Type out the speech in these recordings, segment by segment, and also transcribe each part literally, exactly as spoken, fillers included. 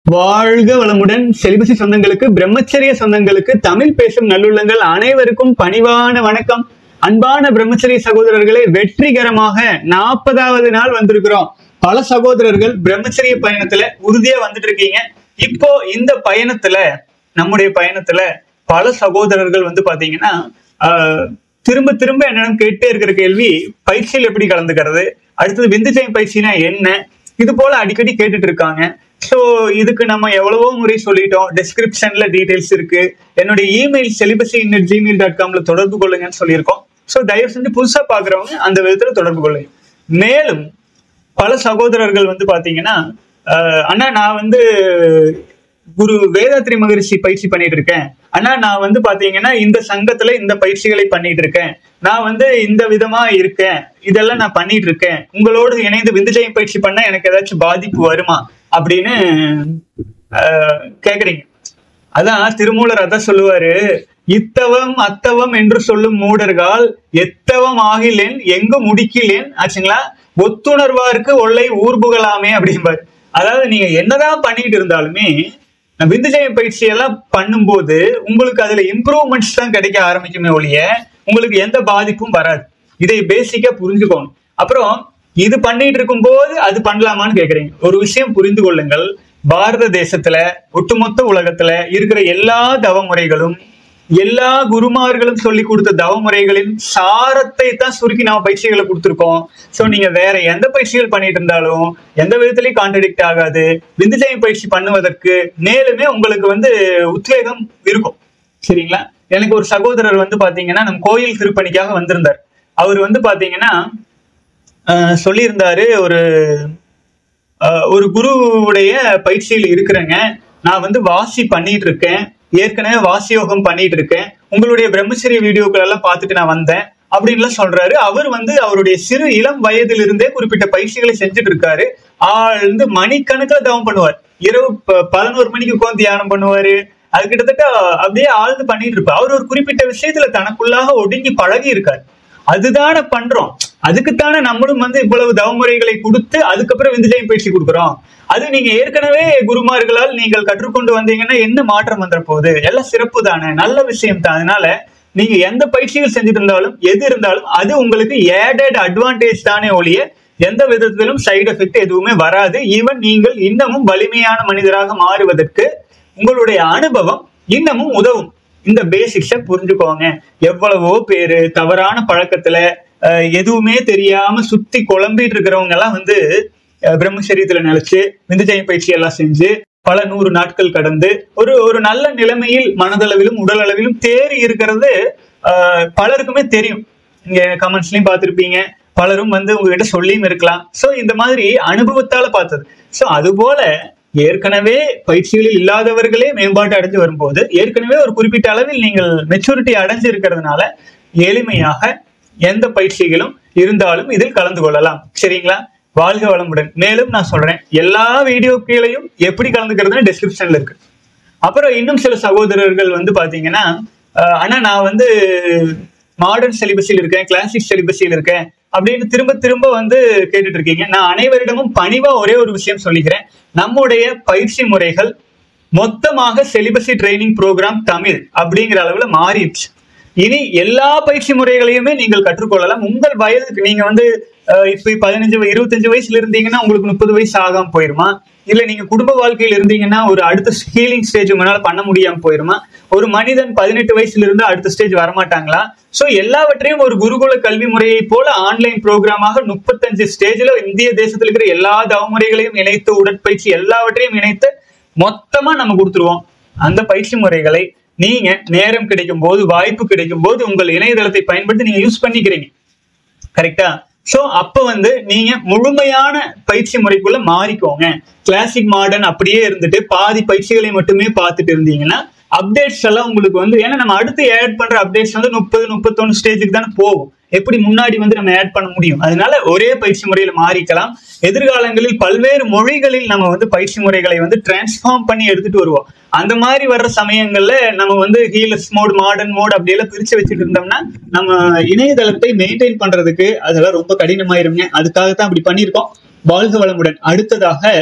வாழ்க வளமுடன். செலிபசி சொந்தங்களுக்கு, பிரம்மச்சரிய சொந்தங்களுக்கு, தமிழ் பேசும் நல்லுள்ளங்கள் அனைவருக்கும் பணிவான வணக்கம். அன்பான பிரம்மச்சரிய சகோதரர்களே, வெற்றிகரமாக நாற்பதாவது நாள் வந்திருக்கிறோம். பல சகோதரர்கள் பிரம்மச்சரிய பயணத்துல உறுதியா வந்துட்டு இருக்கீங்க. இப்போ இந்த பயணத்துல நம்முடைய பயணத்துல பல சகோதரர்கள் வந்து பாத்தீங்கன்னா ஆஹ் திரும்ப திரும்ப என்னன்னு கேட்டே இருக்கிற கேள்வி, பயிற்சியில் எப்படி கலந்துக்கிறது, அடுத்தது விந்துஜயம் பயிற்சினா என்ன, இது போல அடிக்கடி கேட்டுட்டு இருக்காங்க. ஸோ இதுக்கு நம்ம எவ்வளவோ முறை சொல்லிட்டோம். டிஸ்கிரிப்ஷன்ல டீடைல்ஸ் இருக்கு. என்னுடைய email celibacy in at Gmail dot காம்ல தொடர்பு கொள்ளுங்கன்னு சொல்லியிருக்கோம். ஸோ தயவு செஞ்சு புதுசா பாக்குறவங்க அந்த விதத்துல தொடர்பு கொள்ளுங்க. மேலும் பல சகோதரர்கள் வந்து பாத்தீங்கன்னா அண்ணா நான் வந்து குரு வேதாத்ரி மகரிஷி பயிற்சி பண்ணிட்டு இருக்கேன், ஆனா நான் வந்து பாத்தீங்கன்னா இந்த சங்கத்துல இந்த பயிற்சிகளை பண்ணிட்டு இருக்கேன், நான் வந்து இந்த விதமா இருக்கேன், இதெல்லாம் நான் பண்ணிட்டு இருக்கேன், உங்களோடு இணைந்து விந்துஜயம் பயிற்சி பண்ணா எனக்கு ஏதாச்சும் பாதிப்பு வருமா அப்படின்னு ஆஹ் கேக்குறீங்க. அதான் திருமூலர் அதான் சொல்லுவாரு, இத்தவம் அத்தவம் என்று சொல்லும் மூடர்கள் எத்தவம் ஆகிலேன் எங்கு முடிக்கிலேன் ஆச்சுங்களா, ஒத்துணர்வாருக்கு ஒல்லை ஊர்புகலாமே அப்படிம்பாரு. அதாவது நீங்க என்னதான் பண்ணிட்டு இருந்தாலுமே விந்துஜயம் பயிற்சி எல்லாம் பண்ணும்போது உங்களுக்கு அதுல இம்ப்ரூவ்மெண்ட்ஸ் தான் கிடைக்க ஆரம்பிக்குமே ஒழிய உங்களுக்கு எந்த பாதிப்பும் வராது. இதை பேசிக்கா புரிஞ்சுக்கணும். அப்புறம் இது பண்ணிட்டு இருக்கும் போது அது பண்ணலாமான்னு கேக்குறீங்க. ஒரு விஷயம் புரிந்து கொள்ளுங்கள், பாரத தேசத்துல ஒட்டுமொத்த உலகத்துல இருக்கிற எல்லா தவ முறைகளும் எல்லா குருமார்களும் சொல்லி கொடுத்த தவ முறைகளின் சாரத்தை தான் சுருக்கி நாம பயிற்சிகளை கொடுத்துருக்கோம். சோ நீங்க வேற எந்த பயிற்சிகள் பண்ணிட்டு இருந்தாலும் எந்த விதத்திலையும் கான்ட்ரடிக்ட் ஆகாது. விந்துஜயம் பயிற்சி பண்ணுவதற்கு மேலுமே உங்களுக்கு வந்து உத்வேகம் இருக்கும். சரிங்களா? எனக்கு ஒரு சகோதரர் வந்து பாத்தீங்கன்னா நம்ம கோயில் திருப்பணிக்காக வந்திருந்தார். அவர் வந்து பாத்தீங்கன்னா ஆஹ் சொல்லியிருந்தாரு, ஒரு ஒரு குருவுடைய பயிற்சியில் இருக்கிறேங்க, நான் வந்து வாசி பண்ணிட்டு இருக்கேன், ஏற்கனவே வாசி யோகம் பண்ணிட்டு இருக்கேன், உங்களுடைய பிரம்மச்சரிய வீடியோக்கள் எல்லாம் பார்த்துட்டு நான் வந்தேன் அப்படின்லாம் சொல்றாரு. அவர் வந்து அவருடைய சிறு இளம் வயதிலிருந்தே குறிப்பிட்ட பயிற்சிகளை செஞ்சுட்டு இருக்காரு. ஆழ்ந்து மணிக்கணக்கில் தவம் பண்ணுவார். இரவு பதினோரு மணிக்கு உட்காந்து தியானம் பண்ணுவாரு. அது கிட்டத்தட்ட அப்படியே ஆழ்ந்து பண்ணிட்டு இருப்பார். அவர் ஒரு குறிப்பிட்ட விஷயத்துல தனக்குள்ளாக ஒடுங்கி பழகி இருக்காரு. அதுதானே பண்றோம், அதுக்குத்தானே நம்மளும் வந்து இவ்வளவு தவமுறைகளை கொடுத்து அதுக்கப்புறம் விந்துஜயம் பயிற்சி கொடுக்குறோம். அது நீங்க ஏற்கனவே குருமார்களால் நீங்கள் கற்றுக்கொண்டு வந்தீங்கன்னா என்ன மாற்றம் வந்துட போகுது, எல்லாம் சிறப்பு தானே, நல்ல விஷயம் தான். அதனால நீங்க எந்த பயிற்சிகள் செஞ்சுட்டு இருந்தாலும் எது இருந்தாலும் அது உங்களுக்கு ஏடட் அட்வான்டேஜ் தானே ஒழிய எந்த விதத்திலும் சைடு எஃபெக்ட் எதுவுமே வராது. ஈவன் நீங்கள் இன்னமும் வலிமையான மனிதராக மாறுவதற்கு உங்களுடைய அனுபவம் இன்னமும் உதவும். இந்த பேசிக்ஸ புரிஞ்சுக்கோங்க. எவ்வளவோ பேரு தவறான பழக்கத்துல எதுவுமே தெரியாம சுத்தி குழம்பிட்டு இருக்கிறவங்க எல்லாம் வந்து பிரம்மச்சரியத்துல நினைச்சு விந்துஜயம் பயிற்சி எல்லாம் செஞ்சு பல நூறு நாட்கள் கடந்து ஒரு ஒரு நல்ல நிலைமையில் மனதளவிலும் உடல் அளவிலும் தேறி இருக்கிறது ஆஹ் பலருக்குமே தெரியும். இங்க கமெண்ட்ஸ்லயும் பார்த்திருப்பீங்க, பலரும் வந்து உங்ககிட்ட சொல்லியும் இருக்கலாம். சோ இந்த மாதிரி அனுபவத்தால பார்த்தது. சோ அது போல ஏற்கனவே பயிற்சிகளில் இல்லாதவர்களே மேம்பாட்டு அடைஞ்சு வரும்போது ஏற்கனவே ஒரு குறிப்பிட்ட அளவில் நீங்கள் மெச்சூரிட்டி அடைஞ்சு இருக்கிறதுனால எளிமையாக எந்த பயிற்சிகளும் இருந்தாலும் இதில் கலந்து கொள்ளலாம். சரிங்களா? வாழ்க வளமுடன். மேலும் நான் சொல்றேன், எல்லா வீடியோக்களையும் எப்படி கலந்துக்கிறதுன்னு டிஸ்கிரிப்ஷன்ல இருக்கு. அப்புறம் இன்னும் சில சகோதரர்கள் வந்து பாத்தீங்கன்னா ஆனா நான் வந்து மாடர்ன் செலிபஸில் இருக்கேன், கிளாசிக் செலிபஸில் இருக்கேன் அப்படின்னு திரும்ப திரும்ப வந்து கேட்டுட்டு இருக்கீங்க. நான் அனைவரிடமும் பணிவா ஒரே ஒரு விஷயம் சொல்லிக்கிறேன், நம்முடைய பயிற்சி முறைகள் மொத்தமாக செலிபஸி ட்ரைனிங் ப்ரோக்ராம் தமிழ் அப்படிங்கிற அளவுல மாறிடுச்சு. இனி எல்லா பயிற்சி முறைகளையுமே நீங்கள் கற்றுக்கொள்ளலாம். உங்கள் வயதுக்கு நீங்க வந்து இப்ப பதினஞ்சு இருபத்தஞ்சு வயசுல இருந்தீங்கன்னா உங்களுக்கு முப்பது வயசு ஆகாம போயிருமா, இல்ல நீங்க குடும்ப வாழ்க்கையில் இருந்தீங்கன்னா ஒரு அடுத்த ஹீலிங் ஸ்டேஜ் உங்களால பண்ண முடியாம போயிருமா, ஒரு மனிதன் பதினெட்டு வயசுல இருந்து அடுத்த ஸ்டேஜ் வரமாட்டாங்களா? சோ எல்லாவற்றையும் ஒரு குருகுல கல்வி முறையை போல ஆன்லைன் ப்ரோக்ராமாக முப்பத்தஞ்சு ஸ்டேஜ்ல இந்திய தேசத்துல இருக்கிற எல்லா தவமுறைகளையும் இணைத்து உடற்பயிற்சி எல்லாவற்றையும் இணைத்து மொத்தமா நம்ம கொடுத்துருவோம். அந்த பயிற்சி முறைகளை நீங்க நேரம் கிடைக்கும் போது வாய்ப்பு கிடைக்கும் போது உங்கள் இணையதளத்தை பயன்படுத்தி நீங்க யூஸ் பண்ணிக்கிறீங்க. கரெக்டா? சோ அப்ப வந்து நீங்க முழுமையான பயிற்சி முறைக்குள்ள மாறிக்கோங்க. கிளாசிக் மாடர்ன் அப்படியே இருந்துட்டு பாதி பயிற்சிகளை மட்டுமே பார்த்துட்டு இருந்தீங்கன்னா அப்டேட்ஸ் எல்லாம் உங்களுக்கு வந்து, ஏன்னா நம்ம அடுத்து ஆட் பண்ற அப்டேட்ஸ் வந்து முப்பது முப்பத்தொன்னு ஸ்டேஜுக்கு தானே போகும். எப்படி முன்னாடி வந்து நம்ம ஆட் பண்ண முடியும்? அதனால ஒரே பயிற்சி முறையில மாறிக்கலாம். எதிர்காலங்களில் பல்வேறு மொழிகளில் நம்ம வந்து பயிற்சி முறைகளை வந்து டிரான்ஸ்ஃபார்ம் பண்ணி எடுத்துட்டு வருவோம். அந்த மாதிரி வர்ற சமயங்கள்ல நம்ம வந்து ஹீலர்ஸ் மோட், மாடர்ன் மோட் அப்படியெல்லாம் பிரிச்சு வச்சுட்டு இருந்தோம்னா நம்ம இணையதளத்தை மெயின்டைன் பண்றதுக்கு அதெல்லாம் ரொம்ப கடினமாயிருங்க. அதுக்காகத்தான் அப்படி பண்ணியிருக்கோம். வாழ்க வளமுடன். அடுத்ததாக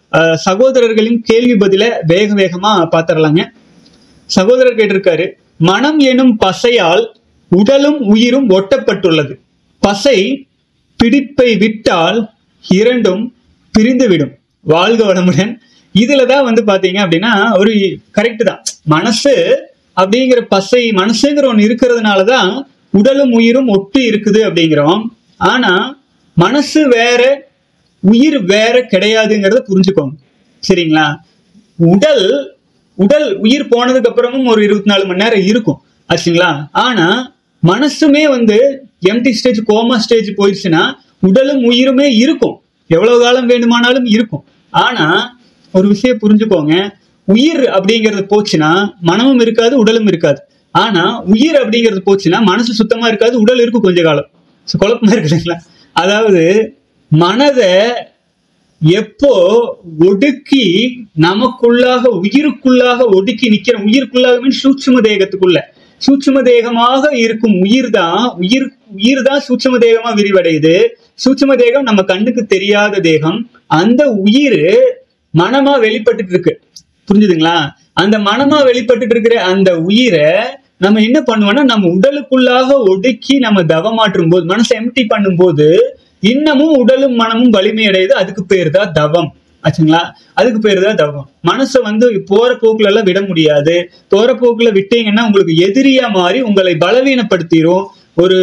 சகோதரர்களின் கேள்வி பதில வேக வேகமா பாத்திரலாங்க. சகோதரர் கேட்டிருக்காரு, மனம் எனும் பசையால் உடலும் உயிரும் ஒட்டப்பட்டுள்ளது. பசை பிடிப்பை விட்டால் இரண்டும் பிரிந்துவிடும். வாழ்க வளமுடன். இதுலதான் வந்து பாத்தீங்க அப்படின்னா ஒரு கரெக்ட் தான். மனசு அப்படிங்கிற பசை, மனசுங்கிற ஒண்ணு இருக்கிறதுனாலதான் உடலும் உயிரும் ஒட்டு இருக்குது அப்படிங்கிறோம். ஆனா மனசு வேற உயிர் வேற கிடையாதுங்கிறத புரிஞ்சுக்கோங்க, சரிங்களா? உடல் உடல் உயிர் போனதுக்கு அப்புறமும் ஒரு இருபத்தி நாலு மணி நேரம் இருக்கும் ஆச்சுங்களா. ஆனா மனசுமே வந்து எம்டி ஸ்டேஜ், கோமா ஸ்டேஜ் போயிடுச்சுன்னா உடலும் உயிருமே இருக்கும், எவ்வளவு காலம் வேண்டுமானாலும் இருக்கும். ஆனா ஒரு விஷயம் புரிஞ்சுக்கோங்க, உயிர் அப்படிங்கிறது போச்சுன்னா மனமும் இருக்காது, உடலும் இருக்காது. ஆனா உயிர் அப்படிங்கிறது போச்சுன்னா மனசு சுத்தமா இருக்காது, உடல் இருக்கும் கொஞ்ச காலம். குழப்பமா இருக்குதுங்களா? அதாவது மனதை எப்போ ஒடுக்கி நமக்குள்ளாக உயிருக்குள்ளாக ஒடுக்கி நிக்கிற, உயிருக்குள்ளாக மீன் சூட்சும தேகத்துக்குள்ள, சூட்சும தேகமாக இருக்கும் உயிர் தான் உயிர் உயிர் தான் சூட்சும தேகமா விரிவடையுது. சூட்சும தேகம் நம்ம கண்ணுக்கு தெரியாத தேகம். அந்த உயிர் மனமா வெளிப்பட்டு இருக்கு, புரிஞ்சுதுங்களா? அந்த மனமா வெளிப்பட்டு இருக்கிற அந்த உயிரை நம்ம என்ன பண்ணுவோம்னா நம்ம உடலுக்குள்ளாக ஒடுக்கி நம்ம தவமாற்றும் போது, மனசை எம்டி பண்ணும் போது இன்னமும் உடலும் மனமும் வலிமை அடையுது. அதுக்கு பேர் தான் தவம் ஆச்சுங்களா. அதுக்கு பேர் தான் தவம். மனசை வந்து போற போக்குல எல்லாம் விட முடியாது. போற போக்குல விட்டீங்கன்னா உங்களுக்கு எதிரியா மாறி உங்களை பலவீனப்படுத்திரும். ஒரு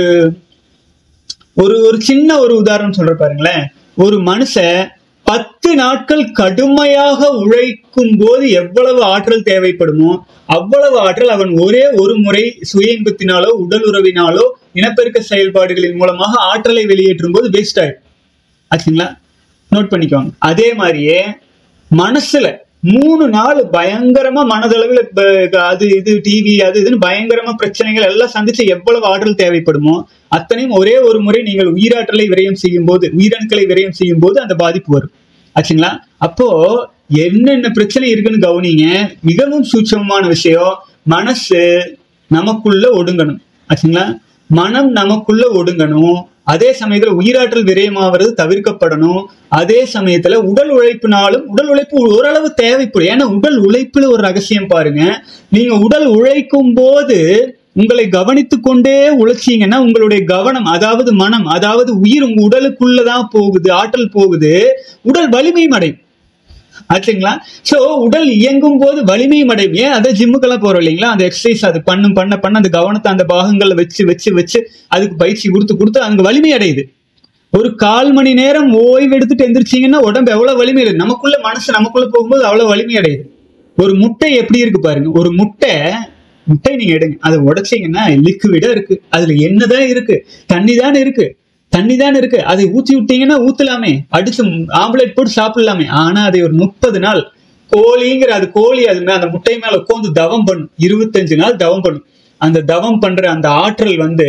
ஒரு ஒரு சின்ன ஒரு உதாரணம் சொல்ற பாருங்களேன். ஒரு மனுஷன் பத்து நாட்கள் கடுமையாக உழைக்கும் போது எவ்வளவு ஆற்றல் தேவைப்படுமோ அவ்வளவு ஆற்றல் அவன் ஒரே ஒரு முறை சுய இன்பத்தினாலோ உடல் உறவினாலோ இனப்பெருக்க செயல்பாடுகளின் மூலமாக ஆற்றலை வெளியேற்றும் போது வேஸ்ட் ஆயிடும் ஆச்சுங்களா. நோட் பண்ணிக்கோங்க. அதே மாதிரியே மனசுல மூணு நாள் பயங்கரமா மனதளவில் அது இது டிவி அது இதுன்னு பயங்கரமா பிரச்சனைகள் எல்லாம் சந்திச்சு எவ்வளவு ஆற்றல் தேவைப்படுமோ அத்தனையும் ஒரே ஒரு முறை நீங்கள் உயிராற்றலை விரயம் செய்யும் போது, உயிரணுக்களை விரயம் செய்யும் போது அந்த பாதிப்பு வரும் ஆச்சுங்களா. அப்போ என்னென்ன பிரச்சனை இருக்குன்னு கவனிங்க. மிகவும் சூட்சமமான விஷயம், மனசு நமக்குள்ள ஒடுங்கணும் ஆச்சுங்களா. மனம் நமக்குள்ள ஒடுங்கணும். அதே சமயத்துல உயிராற்றல் விரயமாவது தவிர்க்கப்படணும். அதே சமயத்துல உடல் உழைப்புனாலும், உடல் உழைப்பு ஓரளவு தேவைப்படும். ஏன்னா உடல் உழைப்புல ஒரு ரகசியம் பாருங்க. நீங்க உடல் உழைக்கும் போது உங்களை கவனித்து கொண்டே உழைச்சீங்கன்னா உங்களுடைய கவனம், அதாவது மனம், அதாவது உயிர் உங்க உடலுக்குள்ளதான் போகுது, ஆற்றல் போகுது, உடல் வலிமையும் அடையும் ஆச்சுங்களா. சோ உடல் இயங்கும் போது வலிமையும் அடையும். ஏன் அதை ஜிம்முக்கெல்லாம் போறோம் இல்லைங்களா, அந்த எக்ஸசைஸ் அது பண்ணும் பண்ண பண்ண அந்த கவனத்தை அந்த பாகங்கள்ல வச்சு வச்சு வச்சு அதுக்கு பயிற்சி கொடுத்து கொடுத்து அங்க வலிமை அடையுது. ஒரு கால் மணி நேரம் ஓய்வு எடுத்துட்டு எந்திரிச்சிங்கன்னா உடம்பு எவ்வளவு வலிமை அடையுது. நமக்குள்ள மனசு நமக்குள்ள போகும்போது அவ்வளவு வலிமை அடையுது. ஒரு முட்டை எப்படி இருக்கு பாருங்க. ஒரு முட்டை முட்டை நீங்க எடுங்க, அதை உடைச்சிங்கன்னா லிக்விடா இருக்கு. அதுல என்னதான் இருக்கு? தண்ணி தானே இருக்கு, தண்ணி தானே இருக்கு. அதை ஊற்றி விட்டீங்கன்னா ஊத்தலாமே, அடிச்சு ஆம்லேட் போட்டு சாப்பிடலாமே. ஆனா அதை ஒரு முப்பது நாள் கோழிங்கிற அது கோழி அது அந்த முட்டை மேல உட்காந்து தவம் பண்ணும். இருபத்தஞ்சு நாள் தவம் பண்ணும். அந்த தவம் பண்ற அந்த ஆற்றல் வந்து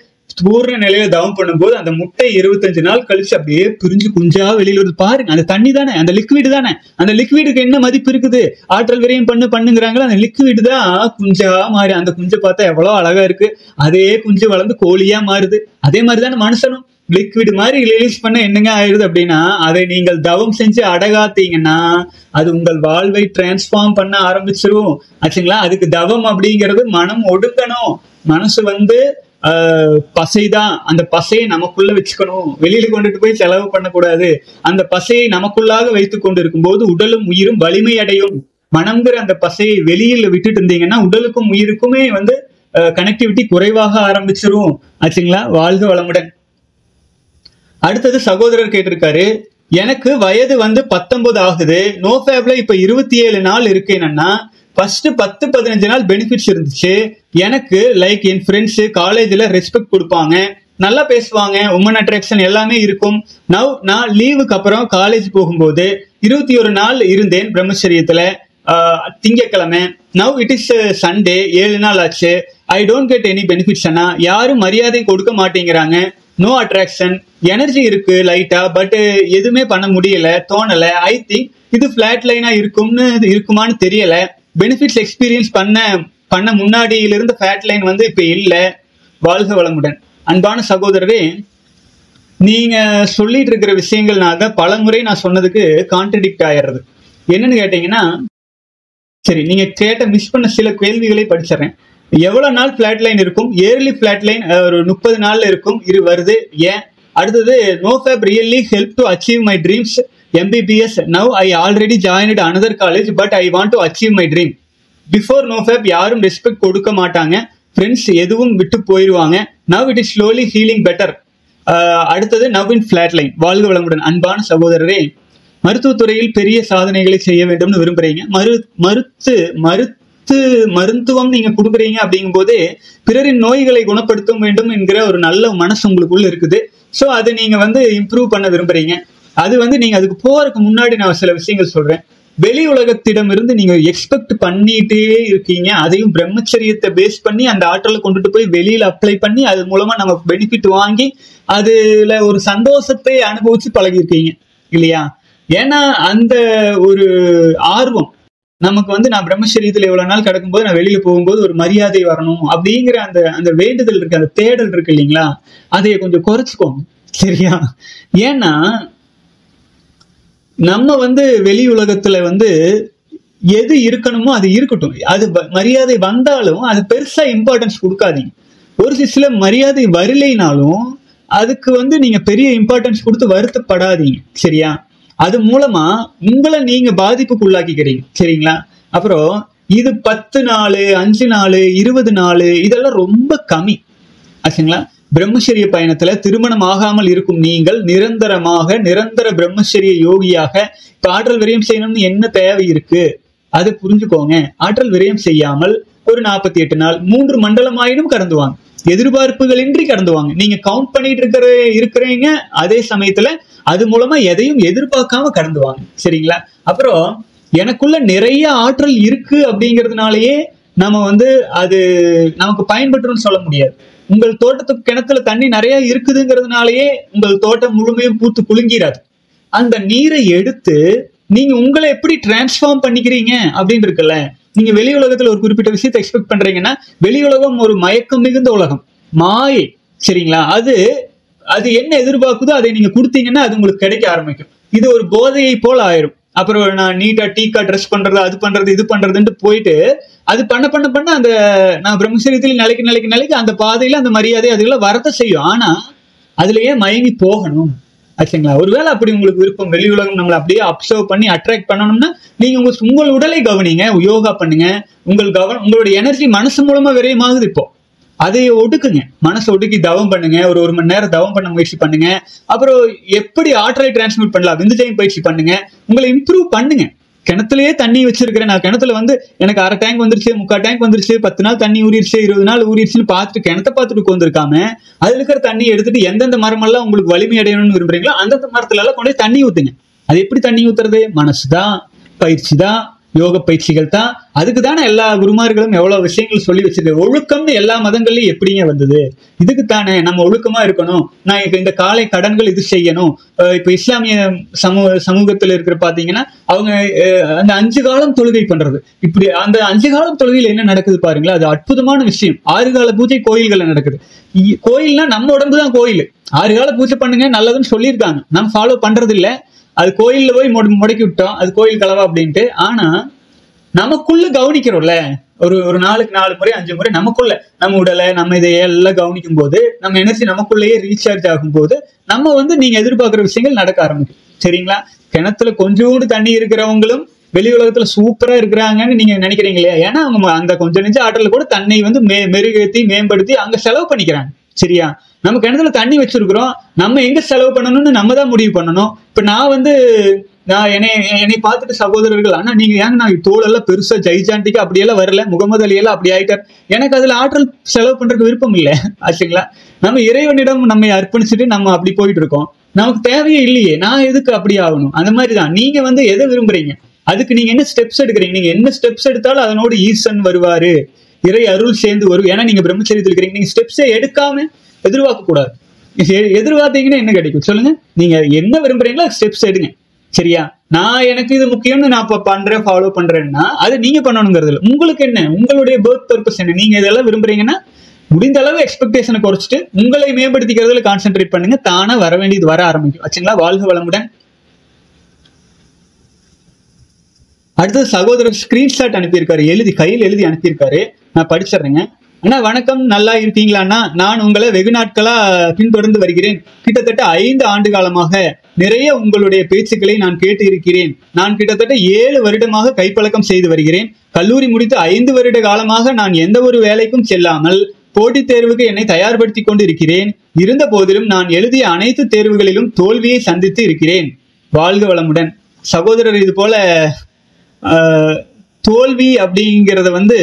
பூர்ண நிலையில தவம் பண்ணும்போது அந்த முட்டை இருபத்தஞ்சு நாள் கழிச்சு அப்படியே பிரிஞ்சு குஞ்சா வெளியில வருது பாருங்க. அந்த தண்ணி தானே, அந்த லிக்விடு தானே. அந்த லிக்விடுக்கு என்ன மதிப்பு இருக்குது? ஆற்றல் விரயம் பண்ணு பண்ணுங்கிறாங்களா, அந்த லிக்விடு தான் குஞ்சா மாறி. அந்த குஞ்சை பார்த்தா எவ்வளவு அழகா இருக்கு. அதே குஞ்சு வளர்ந்து கோழியா மாறுது. அதே மாதிரிதானே மனுஷனும் லிக்விட் மாதிரி ரிலீஸ் பண்ண என்னங்க ஆயிடுது அப்படின்னா, அதை நீங்கள் தவம் செஞ்சு அடகாத்தீங்கன்னா அது உங்கள் வாழ்வை டிரான்ஸ்ஃபார்ம் பண்ண ஆரம்பிச்சிரும் ஆச்சுங்களா. அதுக்கு தவம் அப்படிங்கிறது மனம் ஒடுக்கணும். மனசு வந்து ஆஹ் பசைதான். அந்த பசையை நமக்குள்ள வச்சுக்கணும், வெளியில கொண்டுட்டு போய் செலவு பண்ணக்கூடாது. அந்த பசையை நமக்குள்ளாக வைத்துக் கொண்டு இருக்கும் போது உடலும் உயிரும் வலிமை அடையும். மனம்ங்கிற அந்த பசையை வெளியில விட்டுட்டு இருந்தீங்கன்னா உடலுக்கும் உயிருக்குமே வந்து கனெக்டிவிட்டி குறைவாக ஆரம்பிச்சிரும் ஆச்சுங்களா. வாழ்க வளமுடன். அடுத்தது சகோதரர் கேட்டிருக்காரு, எனக்கு வயது வந்து பத்தொன்பது ஆகுது, நோ ஃபேப்ல இப்ப இருபத்தி ஏழு நாள் இருக்கேன்னா ஃபர்ஸ்ட் பத்து பதினஞ்சு நாள் பெனிஃபிட்ஸ் இருந்துச்சு. எனக்கு லைக் என் ஃப்ரெண்ட்ஸ் காலேஜ்ல ரெஸ்பெக்ட் கொடுப்பாங்க, நல்லா பேசுவாங்க, உமன் அட்ராக்ஷன் எல்லாமே இருக்கும். நவ் நான் லீவுக்கு அப்புறம் காலேஜ் போகும்போது இருபத்தி ஒரு நாள் இருந்தேன் பிரம்மச்சரியத்துல, திங்கக்கிழமை. நவ் இட் இஸ் சண்டே, ஏழு நாள் ஆச்சு. I don't get any benefits. அண்ணா யாரும் மரியாதை கொடுக்க மாட்டேங்கிறாங்க, நோ அட்ராக்ஷன், எனர்ஜி இருக்கு லைட்டா, பட் எதுவுமே பண்ண முடியல, தோணல. ஐ திங்க் இது பிளாட் லைனா இருக்கும்னு இருக்குமான்னு தெரியல. பெனிஃபிட்ஸ் எக்ஸ்பீரியன்ஸ் பண்ண பண்ண முன்னாடியில இருந்த ஃபேட் லைன் வந்து இப்ப இல்ல. வாழ்க வளமுடன். அன்பான சகோதரரே, நீங்க சொல்லிட்டு இருக்கிற விஷயங்கள் நான் தான் பல முறை நான் சொன்னதுக்கு கான்ட்ரடிக்ட் ஆயிடுறது. என்னன்னு கேட்டீங்கன்னா, சரி நீங்க கேட்ட மிஸ் பண்ண சில கேள்விகளை படிச்சிடறேன். எவ்வளவு நாள் பிளாட் லைன் இருக்கும்? இயர்லி பிளாட் லைன் ஒரு முப்பது நாள்ல இருக்கும். இது வருது ஏன்? அடுத்தது no fap really help to achieve my dreams MBBS. Now I already joined another college but I want to achieve my dream. Before no fap யாரும் ரெஸ்பெக்ட் கொடுக்க மாட்டாங்க, ஃப்ரெண்ட்ஸ் எதுவும் விட்டு போயிடுவாங்க. Now it is slowly healing better. அடுத்தது now in flat line. வாழ்க வளமுடன். அன்பான சகோதரரே, மருத்துவத்துறையில் பெரிய சாதனைகளை செய்ய வேண்டும்னு விரும்புறீங்க. மரு மருத்து மருத்து மருத்துவம் நீங்க கொடுக்குறீங்க அப்படிங்கும் போதே பிறரின் நோய்களை குணப்படுத்த வேண்டும் என்கிற ஒரு நல்ல மனசு உங்களுக்குள்ள இருக்குது. ஸோ அதை நீங்க வந்து இம்ப்ரூவ் பண்ண விரும்புறீங்க. அது வந்து நீங்க அதுக்கு போறதுக்கு முன்னாடி நான் சில விஷயங்கள் சொல்றேன். வெளி உலகத்திடம் இருந்து நீங்க எக்ஸ்பெக்ட் பண்ணிட்டே இருக்கீங்க. அதையும் பிரம்மச்சரியத்தை பேஸ் பண்ணி அந்த ஆற்றலை கொண்டுட்டு போய் வெளியில அப்ளை பண்ணி அது மூலமா நம்ம பெனிஃபிட் வாங்கி அதுல ஒரு சந்தோஷத்தை அனுபவிச்சு பழகிருக்கீங்க இல்லையா? ஏன்னா அந்த ஒரு ஆர்வம் நமக்கு வந்து நான் பிரம்மச்சரியத்துல இவ்வளவு நாள் கிடக்கும்போது நான் வெளியில போகும்போது ஒரு மரியாதை வரணும் அப்படிங்கிற அந்த அந்த வேண்டுதல் இருக்கு, அந்த தேடல் இருக்கு இல்லைங்களா? அதைய கொஞ்சம் குறைச்சிக்கோங்க சரியா? ஏன்னா நம்ம வந்து வெளி உலகத்துல வந்து எது இருக்கணுமோ அது இருக்கட்டும். அது மரியாதை வந்தாலும் அது பெருசா இம்பார்ட்டன்ஸ் கொடுக்காதீங்க. ஒரு சில மரியாதை வரலைனாலும் அதுக்கு வந்து நீங்க பெரிய இம்பார்ட்டன்ஸ் கொடுத்து வருத்தப்படாதீங்க சரியா? அது மூலமா உங்களை நீங்க பாதிப்புக்கு உள்ளாக்கிக்கிறீங்க சரிங்களா? அப்புறம் இது பத்து நாலு அஞ்சு நாலு இருபது நாலு இதெல்லாம் ரொம்ப கம்மி ஆச்சுங்களா? பிரம்மச்சரிய பயணத்துல திருமணம் ஆகாமல் இருக்கும் நீங்கள் நிரந்தரமாக நிரந்தர பிரம்மச்சரிய யோகியாக இப்ப ஆற்றல் விரயம் செய்யணும்னு என்ன தேவை இருக்கு அதை புரிஞ்சுக்கோங்க. ஆற்றல் விரயம் செய்யாமல் ஒரு நாற்பத்தி எட்டு நாள் மூன்று மண்டலமாயினும் கடந்துவாங்க. எதிர்பார்ப்புகளின்றி கடந்துவாங்க. நீங்க கவுண்ட் பண்ணிட்டு இருக்கிற இருக்கிறீங்க அதே சமயத்துல அது மூலமா எதையும் எதிர்பார்க்காம கடந்துவாங்க சரிங்களா? அப்புறம் எனக்குள்ள நிறைய ஆற்றல் இருக்கு அப்படிங்கிறதுனாலயே நம்ம வந்து அது நமக்கு பயன்பட்டுன்னு சொல்ல முடியாது. உங்கள் தோட்டத்துக்கு கிணத்துல தண்ணி நிறைய இருக்குதுங்கிறதுனாலயே உங்கள் தோட்டம் முழுமையும் பூத்து குலுங்கிறாது. அந்த நீரை எடுத்து நீங்க உங்களை எப்படி டிரான்ஸ்ஃபார்ம் பண்ணிக்கிறீங்க அப்படின்னு இருக்குல்ல. நீங்க வெளி உலகத்துல ஒரு குறிப்பிட்ட விஷயத்தை எக்ஸ்பெக்ட் பண்றீங்கன்னா வெளி உலகம் ஒரு மயக்கம் மிகுந்த உலகம், மாயை சரிங்களா? அது அது என்ன எதிர்பார்க்குதோ அதை நீங்க கொடுத்தீங்கன்னா அது உங்களுக்கு கிடைக்க ஆரம்பிக்கும். இது ஒரு போதையை போல ஆயிரும். அப்புறம் நான் நீட்டா டீக்கா ட்ரெஸ் பண்றது அது பண்றது இது பண்றதுன்ட்டு போயிட்டு அது பண்ண பண்ண பண்ண அந்த நான் பிரம்மச்சரியத்தில் நிலைக்கு நிலைக்கு நிலைக்கு அந்த பாதையில அந்த மரியாதை அதுக்கெல்லாம் வரத்த செய்யும். ஆனா அதுல ஏன் மயங்கி போகணும் ஆச்சுங்களா? ஒருவேளை அப்படி உங்களுக்கு விருப்பம் வெளி உலகம் நம்மளை அப்படியே அப்சர்வ் பண்ணி அட்ராக்ட் பண்ணணும்னா நீங்க உங்க உங்கள் உடலை கவனிங்க, யோகா பண்ணுங்க. உங்கள் கவனம் உங்களுடைய எனர்ஜி மனசு மூலமா விரயமாகுது. இப்போ அதை ஒடுக்குங்க, மனசை ஒடுக்கி தவம் பண்ணுங்க. ஒரு ஒரு மணி நேரம் தவம் பண்ண முயற்சி பண்ணுங்க. அப்புறம் எப்படி ஆற்றலை டிரான்ஸ்மிட் பண்ணலாம் விந்துஜயம் பயிற்சி பண்ணுங்க. உங்களை இம்ப்ரூவ் பண்ணுங்க. கிணத்துலயே தண்ணி வச்சிருக்கிறேன் நான், கிணத்துல வந்து எனக்கு அரை டேங்க் வந்துருச்சு முக்கால் டேங்க் வந்துருச்சு பத்து நாள் தண்ணி ஊறிடுச்சு இருபது நாள் ஊறிடுச்சுன்னு பார்த்துட்டு கிணத்த பார்த்துட்டு உட்காந்துருக்காம அதுல இருக்கிற தண்ணி எடுத்துட்டு எந்தெந்த மரமெல்லாம் உங்களுக்கு வலிமை அடையணும்னு விரும்புறீங்களோ அந்தந்த மரத்துல எல்லாம் கொண்டு தண்ணி ஊத்துங்க. அது எப்படி தண்ணி ஊத்துறது? மனசுதான், பயிற்சி தான், யோக பயிற்சிகள் தான். அதுக்கு தானே எல்லா குருமார்களும் எவ்வளவு விஷயங்கள் சொல்லி வச்சிருக்கு. ஒழுக்கம்னு எல்லா மதங்கள்லயும் எப்படிங்க வந்தது? இதுக்கு தானே நம்ம ஒழுக்கமா இருக்கணும். நான் இப்ப இந்த காலை கடன்கள் இது செய்யணும். இப்ப இஸ்லாமிய சமூக சமூகத்துல இருக்கிற பாத்தீங்கன்னா அவங்க அந்த அஞ்சு காலம் தொழுகை பண்றது. இப்படி அந்த அஞ்சு காலம் தொழுகையில் என்ன நடக்குது பாருங்களா? அது அற்புதமான விஷயம். ஆறு கால பூஜை கோயில்கள்ல நடக்குது. கோயில்னா நம்ம உடம்பு தான் கோயில். ஆறு கால பூஜை பண்ணுங்க நல்லதுன்னு சொல்லியிருக்காங்க. நம்ம ஃபாலோ பண்றது இல்ல. அது கோயில்ல போய் முடக்கி விட்டோம், அது கோயில் கலவா அப்படின்ட்டு. ஆனா நமக்குள்ள கவனிக்கிறோம்ல, ஒரு ஒரு நாளுக்கு நாலு முறை அஞ்சு முறை நமக்குள்ள நம்ம உடலை நம்ம இதையெல்லாம் கவனிக்கும் போது நம்ம எனர்ஜி நமக்குள்ளேயே ரீசார்ஜ் ஆகும் போது நம்ம வந்து நீங்க எதிர்பார்க்கிற விஷயங்கள் நடக்க ஆரம்பிக்கும் சரிங்களா? கிணத்துல கொஞ்சோண்டு தண்ணி இருக்கிறவங்களும் வெளி உலகத்துல சூப்பரா இருக்கிறாங்கன்னு நீங்க நினைக்கிறீங்க இல்லையா? ஏன்னா அவங்க அந்த கொஞ்சம் நெஞ்ச ஆற்றல கூட தண்ணி வந்து மே மெருகேற்றி மேம்படுத்தி அங்க செலவு பண்ணிக்கிறாங்க சரியா? நம்ம கிணத்துல தண்ணி வச்சிருக்கிறோம், நம்ம எங்க செலவு பண்ணணும்னு நம்ம தான் முடிவு பண்ணணும். இப்ப நான் வந்து நான் என்னை என்னை பார்த்துட்டு சகோதரர்கள் ஆனா நீங்க ஏங்க நான் தோலெல்லாம் பெருசா ஜெய்ஜாண்டிக்கா அப்படியெல்லாம் வரல, முகமது அலி எல்லாம் அப்படி ஆயிட்டார், எனக்கு அதுல ஆற்றல் செலவு பண்றதுக்கு விருப்பம் இல்லை ஆச்சுங்களா? நம்ம இறைவனிடம் நம்ம அர்ப்பணிச்சுட்டு நம்ம அப்படி போயிட்டு இருக்கோம். நமக்கு தேவையே இல்லையே, நான் எதுக்கு அப்படி ஆகணும்? அந்த மாதிரிதான் நீங்க வந்து எதை விரும்புறீங்க, அதுக்கு நீங்க என்ன ஸ்டெப்ஸ் எடுக்கிறீங்க. நீங்க என்ன ஸ்டெப்ஸ் எடுத்தாலும் அதனோட ஈசன் வருவாரு, இறை அருள் சேர்ந்து வரும். ஏன்னா நீங்க பிரம்மச்சரியத்தில் இருக்கிறீங்க. நீங்க ஸ்டெப்ஸே எடுக்காம எதிர்பார்க்க கூடாது. எதிர்பார்த்தீங்கன்னா என்ன கிடைக்கும் சொல்லுங்க? நீங்க என்ன விரும்புறீங்களோ ஸ்டெப்ஸ் எடுங்க சரியா? நான் எனக்கு இது முக்கியம்னு நான் இப்ப பண்றேன் ஃபாலோ பண்றேன்னா அது நீங்க பண்ணணுங்கிறது இல்லை. உங்களுக்கு என்ன, உங்களுடைய பர்த் பர்பஸ் என்ன? நீங்க இதெல்லாம் விரும்புறீங்கன்னா முடிந்த அளவு எக்ஸ்பெக்டேஷனை குறைச்சிட்டு உங்களை மேம்படுத்திக்கிறதுல கான்சென்ட்ரேட் பண்ணுங்க. தானா வர வேண்டியது வர ஆரம்பிக்கும். ஆச்சுங்களா? வாழ்க வளமுடன். அடுத்தது சகோதரர் ஸ்கிரீன்ஷாட் அனுப்பியிருக்காரு, எழுதி கையில் எழுதி அனுப்பியிருக்காரு. நான் படிச்சிடுறேங்க. அண்ணா வணக்கம், நல்லா இருக்கீங்களாண்ணா? நான் உங்களை வெகு நாட்களா பின்தொடர்ந்து வருகிறேன். கிட்டத்தட்ட ஐந்து ஆண்டு காலமாக நிறைய உங்களுடைய பேச்சுக்களை நான் கேட்டு இருக்கிறேன். நான் கிட்டத்தட்ட ஏழு வருடமாக கைப்பழக்கம் செய்து வருகிறேன். கல்லூரி முடித்து ஐந்து வருட காலமாக நான் எந்த ஒரு வேலைக்கும் செல்லாமல் போட்டித் தேர்வுக்கு என்னை தயார்படுத்திக் கொண்டு இருக்கிறேன். இருந்த போதிலும் நான் எழுதிய அனைத்து தேர்வுகளிலும் தோல்வியை சந்தித்து இருக்கிறேன். வாழ்க வளமுடன். சகோதரர், இது போல தோல்வி அப்படிங்கிறத வந்து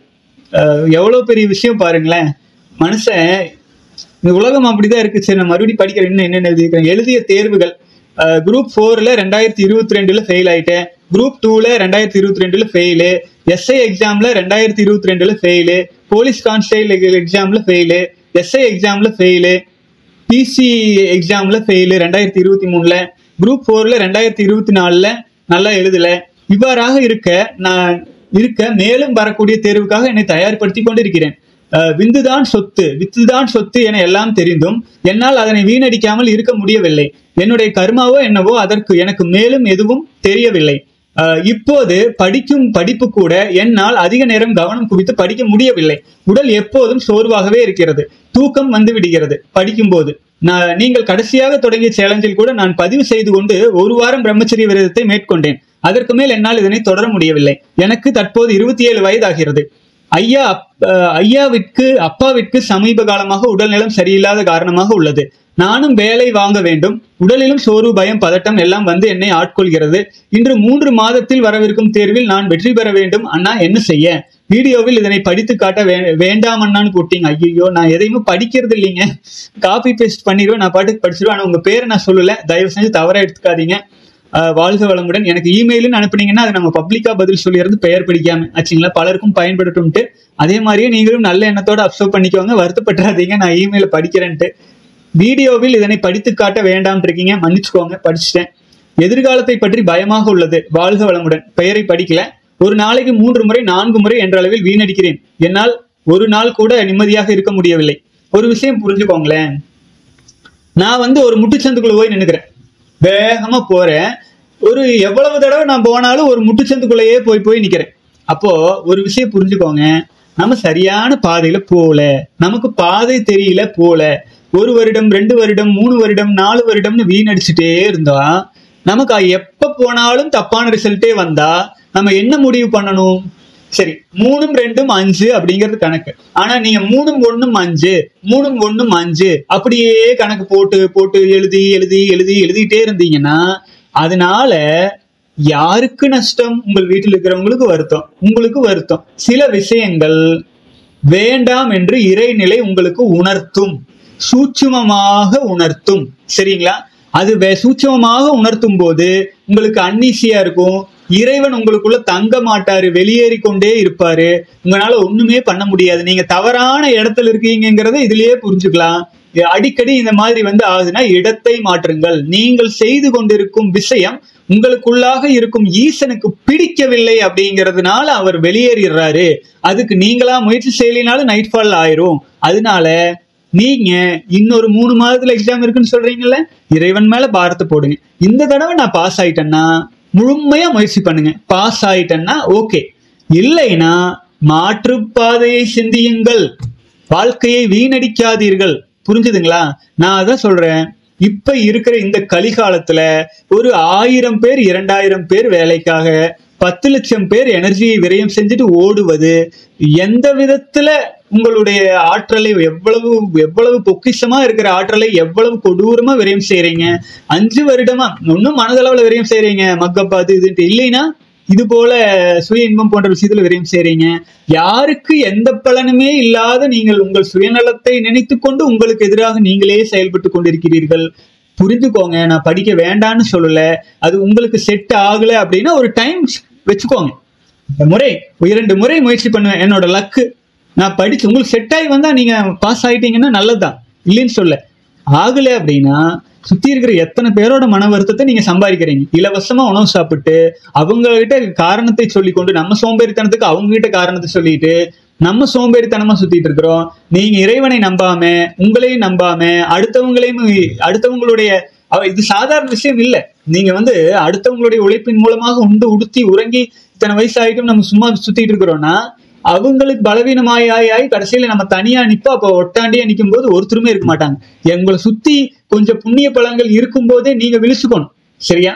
எவ்வளவு பெரிய விஷயம் பாருங்களேன். மனுஷன், இந்த உலகம் அப்படிதான் இருக்கு. சரி, நான் மறுபடியும் படிக்கிறேன். இன்னும் என்னென்ன எழுதியிருக்கேன். எழுதிய தேர்வுகள், குரூப் ஃபோர்ல ரெண்டாயிரத்தி இருபத்தி ரெண்டுல ஃபெயில் ஆயிட்டேன். குரூப் டூல ரெண்டாயிரத்தி இருபத்தி ரெண்டுல ஃபெயிலு. எஸ்ஐ எக்ஸாம்ல ரெண்டாயிரத்தி இருபத்தி ரெண்டுல ஃபெயிலு. போலீஸ் கான்ஸ்டபிள் எக்ஸாம்ல ஃபெயிலு. எஸ்ஐ எக்ஸாம்ல ஃபெயிலு. பிசி எக்ஸாம்ல ஃபெயிலு ரெண்டாயிரத்தி இருபத்தி மூணுல. குரூப் ஃபோர்ல ரெண்டாயிரத்தி இருபத்தி நாலுல நல்லா எழுதல. இவ்வாறாக இருக்க நான் இருக்க மேலும் வரக்கூடிய தேர்வுக்காக என்னை தயார்படுத்தி கொண்டிருக்கிறேன். விந்துதான் சொத்து, வித்துதான் சொத்து என எல்லாம் தெரிந்தும் என்னால் அதனை வீணடிக்காமல் இருக்க முடியவில்லை. என்னுடைய கர்மாவோ என்னவோ அதற்கு எனக்கு மேலும் எதுவும் தெரியவில்லை. இப்போது படிக்கும் படிப்பு கூட என்னால் அதிக நேரம் கவனம் குவித்து படிக்க முடியவில்லை. உடல் எப்போதும் சோர்வாகவே இருக்கிறது. தூக்கம் வந்து விடுகிறது படிக்கும் போது. நான் நீங்கள் கடைசியாக தொடங்கிய சேலஞ்சில் கூட நான் பதிவு செய்து கொண்டு ஒரு வாரம் பிரம்மச்சரிய விரதத்தை மேற்கொண்டேன். அதற்கு மேல் என்னால் இதனை தொடர முடியவில்லை. எனக்கு தற்போது இருபத்தி ஏழு வயது ஆகிறது. ஐயா ஐயாவிற்கு அப்பாவிற்கு சமீப காலமாக உடல்நலம் சரியில்லாத காரணமாக உள்ளது. நானும் வேலை வாங்க வேண்டும். உடலிலும் சோர்வு, பயம், பதட்டம் எல்லாம் வந்து என்னை ஆட்கொள்கிறது. இன்று மூன்று மாதத்தில் வரவிருக்கும் தேர்வில் நான் வெற்றி பெற வேண்டும். அண்ணா என்ன செய்ய? வீடியோவில் இதனை படித்து காட்ட வே வேண்டாம் அண்ணான்னு போட்டீங்க. ஐயோ, நான் எதையுமே படிக்கிறது இல்லைங்க. காப்பி பேஸ்ட் பண்ணிடுவேன், நான் பாட்டுக்கு படிச்சிருவேன். ஆனா உங்க பேரை நான் சொல்லல, தயவு செஞ்சு தவறா எடுத்துக்காதீங்க. வாழ்க வளமுடன். எனக்கு இமெயிலுன்னு அனுப்புனீங்கன்னா அது நம்ம பப்ளிக்கா பதில் சொல்லிடுறது, பெயர் படிக்காம. ஆச்சுங்களா? பலருக்கும் பயன்படுத்தும்ட்டு. அதே மாதிரியே நீங்களும் நல்ல எண்ணத்தோட அப்சர்வ் பண்ணிக்கோங்க. வருத்தப்பட்டுறாதீங்க நான் இமெயில படிக்கிறேன்ட்டு. வீடியோவில் இதனை படித்து காட்ட வேண்டாம் இருக்கீங்க, மன்னிச்சுக்கோங்க, படிச்சுட்டேன். எதிர்காலத்தை பற்றி பயமாக உள்ளது. வாழ்க வளமுடன். பெயரை படிக்கல. ஒரு நாளைக்கு மூன்று முறை நான்கு முறை என்ற அளவில் வீணடிக்கிறேன். என்னால் ஒரு நாள் கூட நிம்மதியாக இருக்க முடியவில்லை. ஒரு விஷயம் புரிஞ்சுக்கோங்களேன். நான் வந்து ஒரு முட்டுச்சந்துக்குள்ள போய் நின்னுக்கிறேன், வேகமா போறேன். ஒரு எவ்வளவு தடவை நான் போனாலும் ஒரு முட்டுச்சந்துக்குள்ளேயே போய் போய் நிக்கிறேன். அப்போ ஒரு விஷயம் புரிஞ்சுக்கோங்க, நம்ம சரியான பாதையில போல, நமக்கு பாதை தெரியல போல. ஒரு வருடம், ரெண்டு வருடம், மூணு வருடம், நாலு வருடம்னு வீணடிச்சுட்டே இருந்தா நமக்கு எப்ப போனாலும் தப்பான ரிசல்ட்டே வந்தா நம்ம என்ன முடிவு பண்ணணும்? சரி, மூணும் ரெண்டும் அஞ்சு அப்படிங்கிறது கணக்கு. ஆனா நீங்க மூணும் ஒண்ணும் அஞ்சு, மூணும் ஒண்ணும் அஞ்சு அப்படியே கணக்கு போட்டு போட்டு எழுதி எழுதி எழுதி எழுதிட்டே இருந்தீங்கன்னா அதனால யாருக்கு நஷ்டம்? உங்கள் வீட்டில் இருக்கிறவங்களுக்கு வருத்தம், உங்களுக்கு வருத்தம். சில விஷயங்கள் வேண்டாம் என்று இறைநிலை உங்களுக்கு உணர்த்தும், சூட்சுமமாக உணர்த்தும். சரிங்களா? அது சூட்சுமமாக உணர்த்தும் போது உங்களுக்கு அன்னீசியா இருக்கும். இறைவன் உங்களுக்குள்ள தங்க மாட்டாரு, வெளியேறி கொண்டே இருப்பாரு. உங்களால ஒண்ணுமே பண்ண முடியாது. நீங்க தவறான இடத்துல இருக்கீங்கிறத இதுலயே புரிஞ்சுக்கலாம். அடிக்கடி இந்த மாதிரி வந்து ஆகுதுன்னா இடத்தை மாற்றுங்கள். நீங்கள் செய்து கொண்டிருக்கும் விஷயம் உங்களுக்குள்ளாக இருக்கும் ஈசனுக்கு பிடிக்கவில்லை அப்படிங்கிறதுனால அவர் வெளியேறாரு. அதுக்கு நீங்களா முயற்சி செய்யலினாலும் நைட் ஃபால் ஆயிரும். அதனால நீங்க இன்னொரு மூணு மாதத்துல எக்ஸாம் இருக்குன்னு சொல்றீங்கல்ல, இறைவன் மேல பாரத்தை போடுங்க. இந்த தடவை நான் பாஸ் ஆயிட்டேன்னா முழுமையா முயற்சி பண்ணுங்க. பாஸ் ஆயிட்டேன்னா ஓகே, இல்லைன்னா மாற்றுப்பாதையை சிந்தியுங்கள். வாழ்க்கையை வீணடிக்காதீர்கள். புரிஞ்சுதுங்களா? நான் அதான் சொல்றேன். இப்ப இருக்கிற இந்த கலிகாலத்துல ஒரு ஆயிரம் பேர் இரண்டாயிரம் பேர் வேலைக்காக பத்து லட்சம் பேர் எனர்ஜியை விரயம் செஞ்சுட்டு ஓடுவது எந்த விதத்துல உங்களுடைய ஆற்றலை எவ்வளவு எவ்வளவு பொக்கிஷமா இருக்கிற ஆற்றலை எவ்வளவு கொடூரமா விரயம் செய்யறீங்க. அஞ்சு வருடமா ஒன்னும் மனதளவுல விரயம் செய்யறீங்க, மக்கப்பா இது இல்லைன்னா இது போல சுய இன்பம் போன்ற விஷயத்துல விரயம் செய்யறீங்க. யாருக்கு எந்த பலனுமே இல்லாத நீங்கள் உங்கள் சுயநலத்தை நினைத்து கொண்டு உங்களுக்கு எதிராக நீங்களே செயல்பட்டு கொண்டிருக்கிறீர்கள். புரிஞ்சுக்கோங்க. நான் படிக்க வேண்டான்னு சொல்லல. அது உங்களுக்கு செட் ஆகல அப்படின்னா ஒரு டைம் வச்சுக்கோங்க. இந்த முறை இரண்டு முறை முயற்சி பண்ணுவேன், என்னோட லக்கு. நான் படிச்சு உங்களுக்கு செட் ஆகி வந்தா நீங்க பாஸ் ஆயிட்டீங்கன்னா நல்லதுதான், இல்லைன்னு சொல்ல. ஆகல அப்படின்னா சுத்தி இருக்கிற எத்தனை பேரோட மன வருத்தத்தை நீங்க சம்பாதிக்கிறீங்க. இலவசமா உணவு சாப்பிட்டு அவங்க கிட்ட காரணத்தை சொல்லி கொண்டு நம்ம சோம்பேறித்தனத்துக்கு அவங்க கிட்ட காரணத்தை சொல்லிட்டு நம்ம சோம்பேறித்தனமா சுத்திட்டு இருக்கிறோம். நீங்க இறைவனை நம்பாம, உங்களையும் நம்பாம, அடுத்தவங்களையும் அடுத்தவங்களுடைய இது சாதாரண விஷயம் இல்லை. நீங்க வந்து அடுத்தவங்களுடைய உழைப்பின் மூலமாக உண்டு உடுத்தி உறங்கி இத்தனை வயசாயிட்டும் நம்ம சும்மா சுத்திட்டு இருக்கிறோம்னா அவங்களுக்கு பலவீனமாய் ஆய் ஆய் கடைசியில நம்ம தனியா நிப்போம். அப்ப ஒட்டாண்டியா நிற்கும் போது ஒருத்தருமே இருக்க மாட்டாங்க. எங்களை சுத்தி கொஞ்சம் புண்ணிய பலன்கள் இருக்கும் போதே நீங்க விழிச்சுக்கணும். சரியா?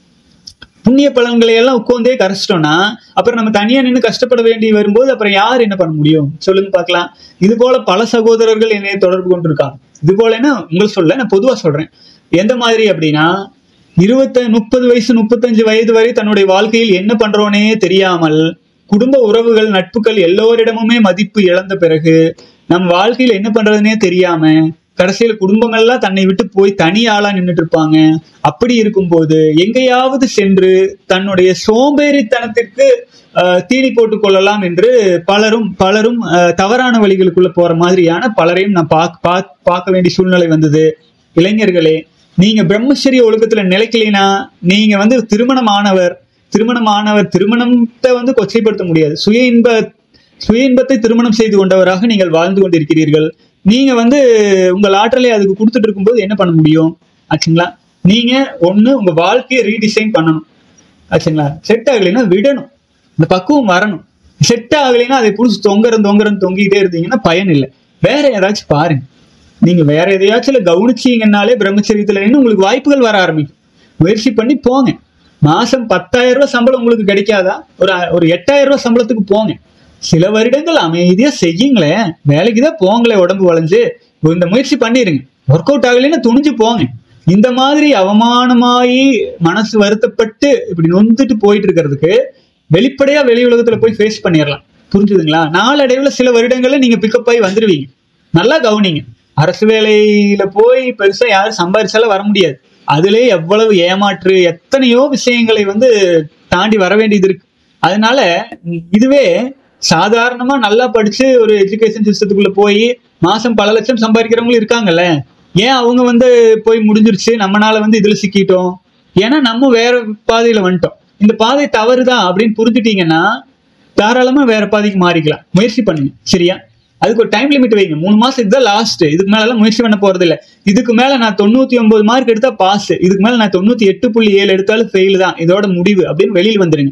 புண்ணிய பலன்களை எல்லாம் உட்காந்தே கரைச்சிட்டோம்னா அப்புறம் நம்ம தனியா நின்று கஷ்டப்பட வேண்டி வரும்போது அப்புறம் யார் என்ன பண்ண முடியும் சொல்லுங்க பார்க்கலாம். இது போல பல சகோதரர்கள் என்னைய தொடர்பு கொண்டு இருக்காங்க. இது போலன்னா உங்களுக்கு சொல்ல, நான் பொதுவா சொல்றேன். எந்த மாதிரி அப்படின்னா, இருபத்த முப்பது வயசு முப்பத்தஞ்சு வயது வரை தன்னுடைய வாழ்க்கையில் என்ன பண்றோனே தெரியாமல், குடும்ப உறவுகள் நட்புகள் எல்லோரிடமுமே மதிப்பு இழந்த பிறகு நம்ம வாழ்க்கையில என்ன பண்றதுன்னே தெரியாம கடைசியில குடும்பம் எல்லாம் தன்னை விட்டு போய் தனி ஆளா நின்றுட்டு இருப்பாங்க. அப்படி இருக்கும்போது எங்கேயாவது சென்று தன்னுடைய சோம்பேறித்தனத்திற்கு அஹ் தீனி போட்டுக் கொள்ளலாம் என்று பலரும் பலரும் அஹ் தவறான வழிகளுக்குள்ள போற மாதிரியான பலரையும் நான் பார்க்க பார்க்க வேண்டிய சூழ்நிலை வந்தது. இளைஞர்களே, நீங்க பிரம்மச்சரிய ஒழுக்கத்துல நிலைக்கலைனா நீங்க வந்து திருமணமானவர் திருமணமானவர் திருமணத்தை வந்து கொச்சைப்படுத்த முடியாது. சுய இன்ப சுய இன்பத்தை திருமணம் செய்து கொண்டவராக நீங்கள் வாழ்ந்து கொண்டிருக்கிறீர்கள். நீங்க வந்து உங்கள் ஆற்றலை அதுக்கு கொடுத்துட்டு இருக்கும்போது என்ன பண்ண முடியும் ஆச்சுங்களா? நீங்க ஒண்ணு உங்க வாழ்க்கையை ரீடிசைன் பண்ணணும் ஆச்சுங்களா? செட் ஆகலைன்னா விடணும், இந்த பக்குவம் வரணும். செட் ஆகலைன்னா அதை புடிச்சு தொங்கரம் தொங்கரம் தொங்கிட்டே இருந்தீங்கன்னா பயன் இல்லை. வேற ஏதாச்சும் பாருங்க. நீங்க வேற எதையாச்சும் கவனிச்சீங்கன்னாலே பிரம்மச்சரியத்துல உங்களுக்கு வாய்ப்புகள் வர ஆரம்பிக்கும். முயற்சி பண்ணி போங்க. மாசம் பத்தாயிரம் ரூபாய் சம்பளம் உங்களுக்கு கிடைக்காதா? ஒரு ஒரு எட்டாயிரம் ரூபாய் சம்பளத்துக்கு போங்க. சில வருடங்கள் அமைதியா செய்யுங்களேன். வேலைக்குதான் போங்களேன். உடம்பு வளைஞ்சு இந்த முயற்சி பண்ணிருங்க. ஒர்க் அவுட் ஆகலைன்னா துணிஞ்சு போங்க. இந்த மாதிரி அவமானமாயி மனசு வருத்தப்பட்டு இப்படி நொந்துட்டு போயிட்டு இருக்கிறதுக்கு வெளிப்படையா வெளி உலகத்துல போய் ஃபேஸ் பண்ணிடலாம். புரிஞ்சுதுங்களா? நாளடைவுல சில வருடங்கள்ல நீங்க பிக்கப் ஆகி வந்துருவீங்க. நல்லா கவனிங்க. அரசு வேலையில போய் பெருசா யாரும் சம்பாதிச்சாலும் வர முடியாது. அதுலயே எவ்வளவு ஏமாற்று எத்தனையோ விஷயங்களை வந்து தாண்டி வர வேண்டியது இருக்கு. அதனால இதுவே சாதாரணமா நல்லா படிச்சு ஒரு எஜுகேஷன் சிஸ்டத்துக்குள்ள போய் மாசம் பல லட்சம் சம்பாதிக்கிறவங்களும் இருக்காங்கல்ல. ஏன் அவங்க வந்து போய் முடிஞ்சிருச்சு, நம்மளால வந்து இதுல சிக்கிட்டோம்? ஏன்னா நம்ம வேற பாதையில வந்துட்டோம். இந்த பாதை தவறுதான் அப்படின்னு புரிஞ்சுட்டீங்கன்னா தாராளமா வேற பாதைக்கு மாறிக்கலாம். முயற்சி பண்ணுங்க. சரியா? அதுக்கு ஒரு டைம் லிமிட் வைங்க. மூணு மாசம் இதுதான் லாஸ்ட். இதுக்கு மேல எல்லாம் முயற்சி பண்ண போறது இல்லை. இதுக்கு மேல நான் தொண்ணூத்தி ஒன்பது மார்க் எடுத்தா பாஸ், இதுக்கு மேல நான் தொண்ணூத்தி எட்டு புள்ளி ஏழு எடுத்தாலும் ஃபெயில் தான், இதோட முடிவு அப்படின்னு வெளியில் வந்துருங்க.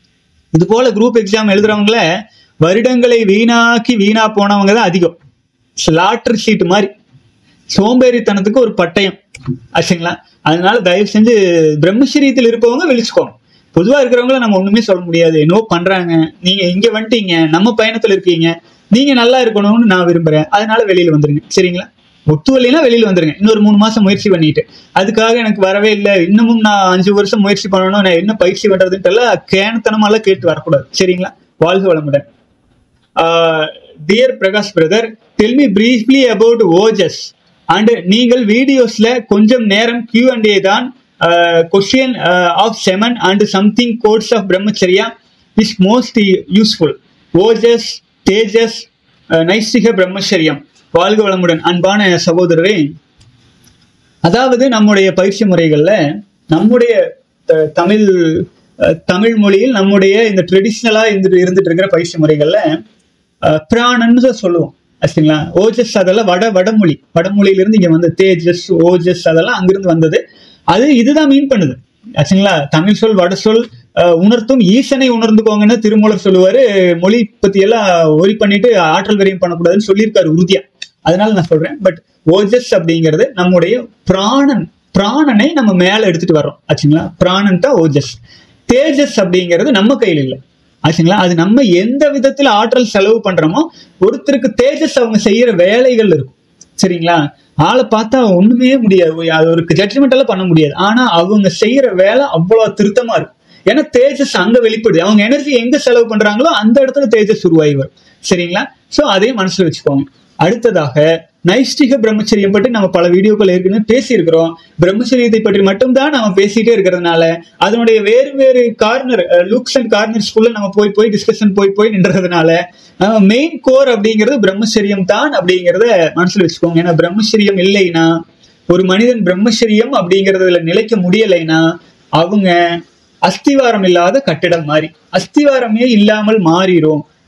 இது போல குரூப் எக்ஸாம் எழுதுறவங்கள வருடங்களை வீணாக்கி வீணா போனவங்க தான் அதிகம். ஸ்லாட்டர் ஷீட் மாதிரி சோம்பேறித்தனத்துக்கு ஒரு பட்டயம் ஆச்சுங்களா? அதனால தயவு செஞ்சு பிரம்மச்சரியத்தில் இருப்பவங்க விழிச்சுக்கோங்க. பொதுவா இருக்கிறவங்கள நம்ம ஒண்ணுமே சொல்ல முடியாது. என்னவோ பண்றாங்க, நீங்க இங்க வந்துட்டீங்க, நம்ம பயணத்துல இருக்கீங்க, நீங்க நல்லா இருக்கணும்னு நான் விரும்புறேன். அதனால வெளியில வந்துருங்க. சரிங்களா? ஒத்துவலைன்னா வெளியில வந்துருங்க. இன்னொரு மூணு மாசம் முயற்சி பண்ணிட்டு அதுக்காக எனக்கு வரவே இல்லை, இன்னமும் நான் அஞ்சு வருஷம் முயற்சி பண்ணணும், நான் என்ன பயிற்சி பண்றதுன்ட்டு எல்லாம் கேனத்தனமாலாம் கேட்டு வரக்கூடாது. சரிங்களா? வாழ்க வளமுடன். Dear Prakash brother, tell me briefly about ojas and நீங்கள் வீடியோஸ்ல கொஞ்சம் நேரம் கியூ அண்ட் ஏ தான் question of semen and something quotes of brahmacharya is most useful. ஓஜஸ், தேஜஸ், நைஷ்டிக பிரம்மச்சரியம். வாழ்க வளமுடன் அன்பான சகோதரரே. அதாவது நம்முடைய பயிற்சி முறைகள்ல நம்முடைய தமிழ் தமிழ் மொழியில் நம்முடைய இந்த ட்ரெடிஷ்னலா இருந்துட்டு இருந்துட்டு இருக்கிற பயிற்சி முறைகள்ல பிராணன்னு சொல்லுவோம் ஆச்சுங்களா? ஓஜஸ் அதெல்லாம் வட வடமொழி வடமொழியிலிருந்து இங்க வந்து தேஜஸ், ஓஜஸ் அதெல்லாம் அங்கிருந்து வந்தது. அது இதுதான் மீன் பண்ணுது ஆச்சுங்களா? தமிழ் சொல் வட சொல் உணர்த்தும் ஈசனை உணர்ந்துக்கோங்கன்னு திருமூலர் சொல்லுவாரு. மொழி பத்தி எல்லாம் ஒரி பண்ணிட்டு ஆற்றல் விரயம் பண்ணக்கூடாதுன்னு சொல்லியிருக்காரு உறுதியா. அதனால நான் சொல்றேன். பட் ஓஜஸ் அப்படிங்கிறது நம்முடைய பிராணன் பிராணனை நம்ம மேல எடுத்துட்டு வர்றோம் ஆச்சுங்களா? பிராணன் தான் ஓஜஸ். தேஜஸ் அப்படிங்கிறது நம்ம கையில் இல்லை ஆச்சுங்களா? அது நம்ம எந்த விதத்துல ஆற்றல் செலவு பண்றோமோ ஒருத்தருக்கு தேஜஸ் அவங்க செய்யற வேலைகள் இருக்கும். சரிங்களா? ஆளை பார்த்தா ஒண்ணுமே முடியாது, அது ஒரு ஜட்ஜ்மெண்ட் எல்லாம் பண்ண முடியாது. ஆனா அவங்க செய்யற வேலை அவ்வளவு திருத்தமா இருக்கும். ஏன்னா தேஜஸ் அங்க வெளிப்படுது. அவங்க எனர்ஜி எங்க செலவு பண்றாங்களோ அந்த இடத்துல தேஜஸ் உருவாகி வரும். சரிங்களா? சோ அதையும் மனசுல வச்சுக்கோங்க. அடுத்ததாக நைஷ்டிக பிரம்மச்சரியம் பற்றி நம்ம பல வீடியோக்கள் ஏற்கனவே பேசியிருக்கிறோம். பிரம்மச்சரியத்தை பற்றி மட்டும்தான் நம்ம பேசிட்டே இருக்கிறதுனால அதனுடைய வேறு வேறு கார்னர் லூக்ஸ் அண்ட் கார்னர்ஸ்குள்ள நம்ம போய் போய் டிஸ்கஷன் போய் போய் நின்றதுனால நம்ம மெயின் கோர் அப்படிங்கிறது பிரம்மச்சரியம் தான் அப்படிங்கிறத மனசுல வச்சுக்கோங்க. ஏன்னா பிரம்மச்சரியம் இல்லைன்னா, ஒரு மனிதன் பிரம்மச்சரியம் அப்படிங்கிறதுல நிலைக்க முடியலைன்னா அவங்க அஸ்திவாரம் இல்லாத கட்டிடம் மாதிரி, அஸ்திவாரமே இல்லாமல் மாறிடும்.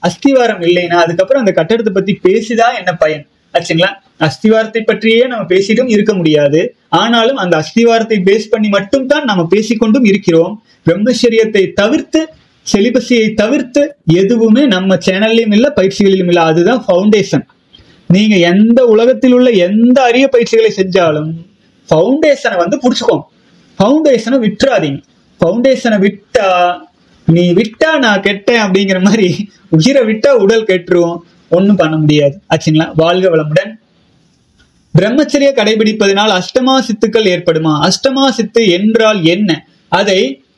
அஸ்திவாரம் இல்லைன்னா அதுக்கப்புறம் அந்த கட்டடத்தை பத்தி பேசிதான் என்ன பயன் ஆச்சுங்களா? அஸ்திவாரத்தை பற்றியே நம்ம பேசிட்டும் இருக்க முடியாது. ஆனாலும் அந்த அஸ்திவாரத்தை பேஸ் பண்ணி மட்டும் தான் நம்ம பேசிக்கொண்டும் இருக்கிறோம். பிரம்மச்சரியத்தை தவிர்த்து, செலிபஸியை தவிர்த்து எதுவுமே நம்ம சேனல்லையும் இல்லை, பயிற்சிகளிலும் இல்லை. அதுதான் ஃபவுண்டேஷன். நீங்க எந்த உலகத்தில் உள்ள எந்த அரிய பயிற்சிகளை செஞ்சாலும் ஃபவுண்டேஷனை வந்து புடிச்சுக்கோங்க. ஃபவுண்டேஷனை விட்டுறாதீங்க. ஃபவுண்டேஷனை விட்டா நீ விட்டா நான் கெட்டேன் அப்படிங்கிற மாதிரி, உயிரை விட்டா உடல் கெட்டுரும், ஒன்றும் பண்ண முடியாது ஆச்சுங்களா? வாழ்க வளமுடன். பிரம்மச்சரிய கடைபிடிப்பதனால் அஷ்டமா சித்துக்கள் ஏற்படுமா? அஷ்டமா சித்து என்றால் என்ன? அதை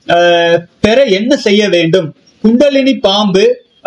பெற என்ன செய்ய வேண்டும்? குண்டலினி பாம்பு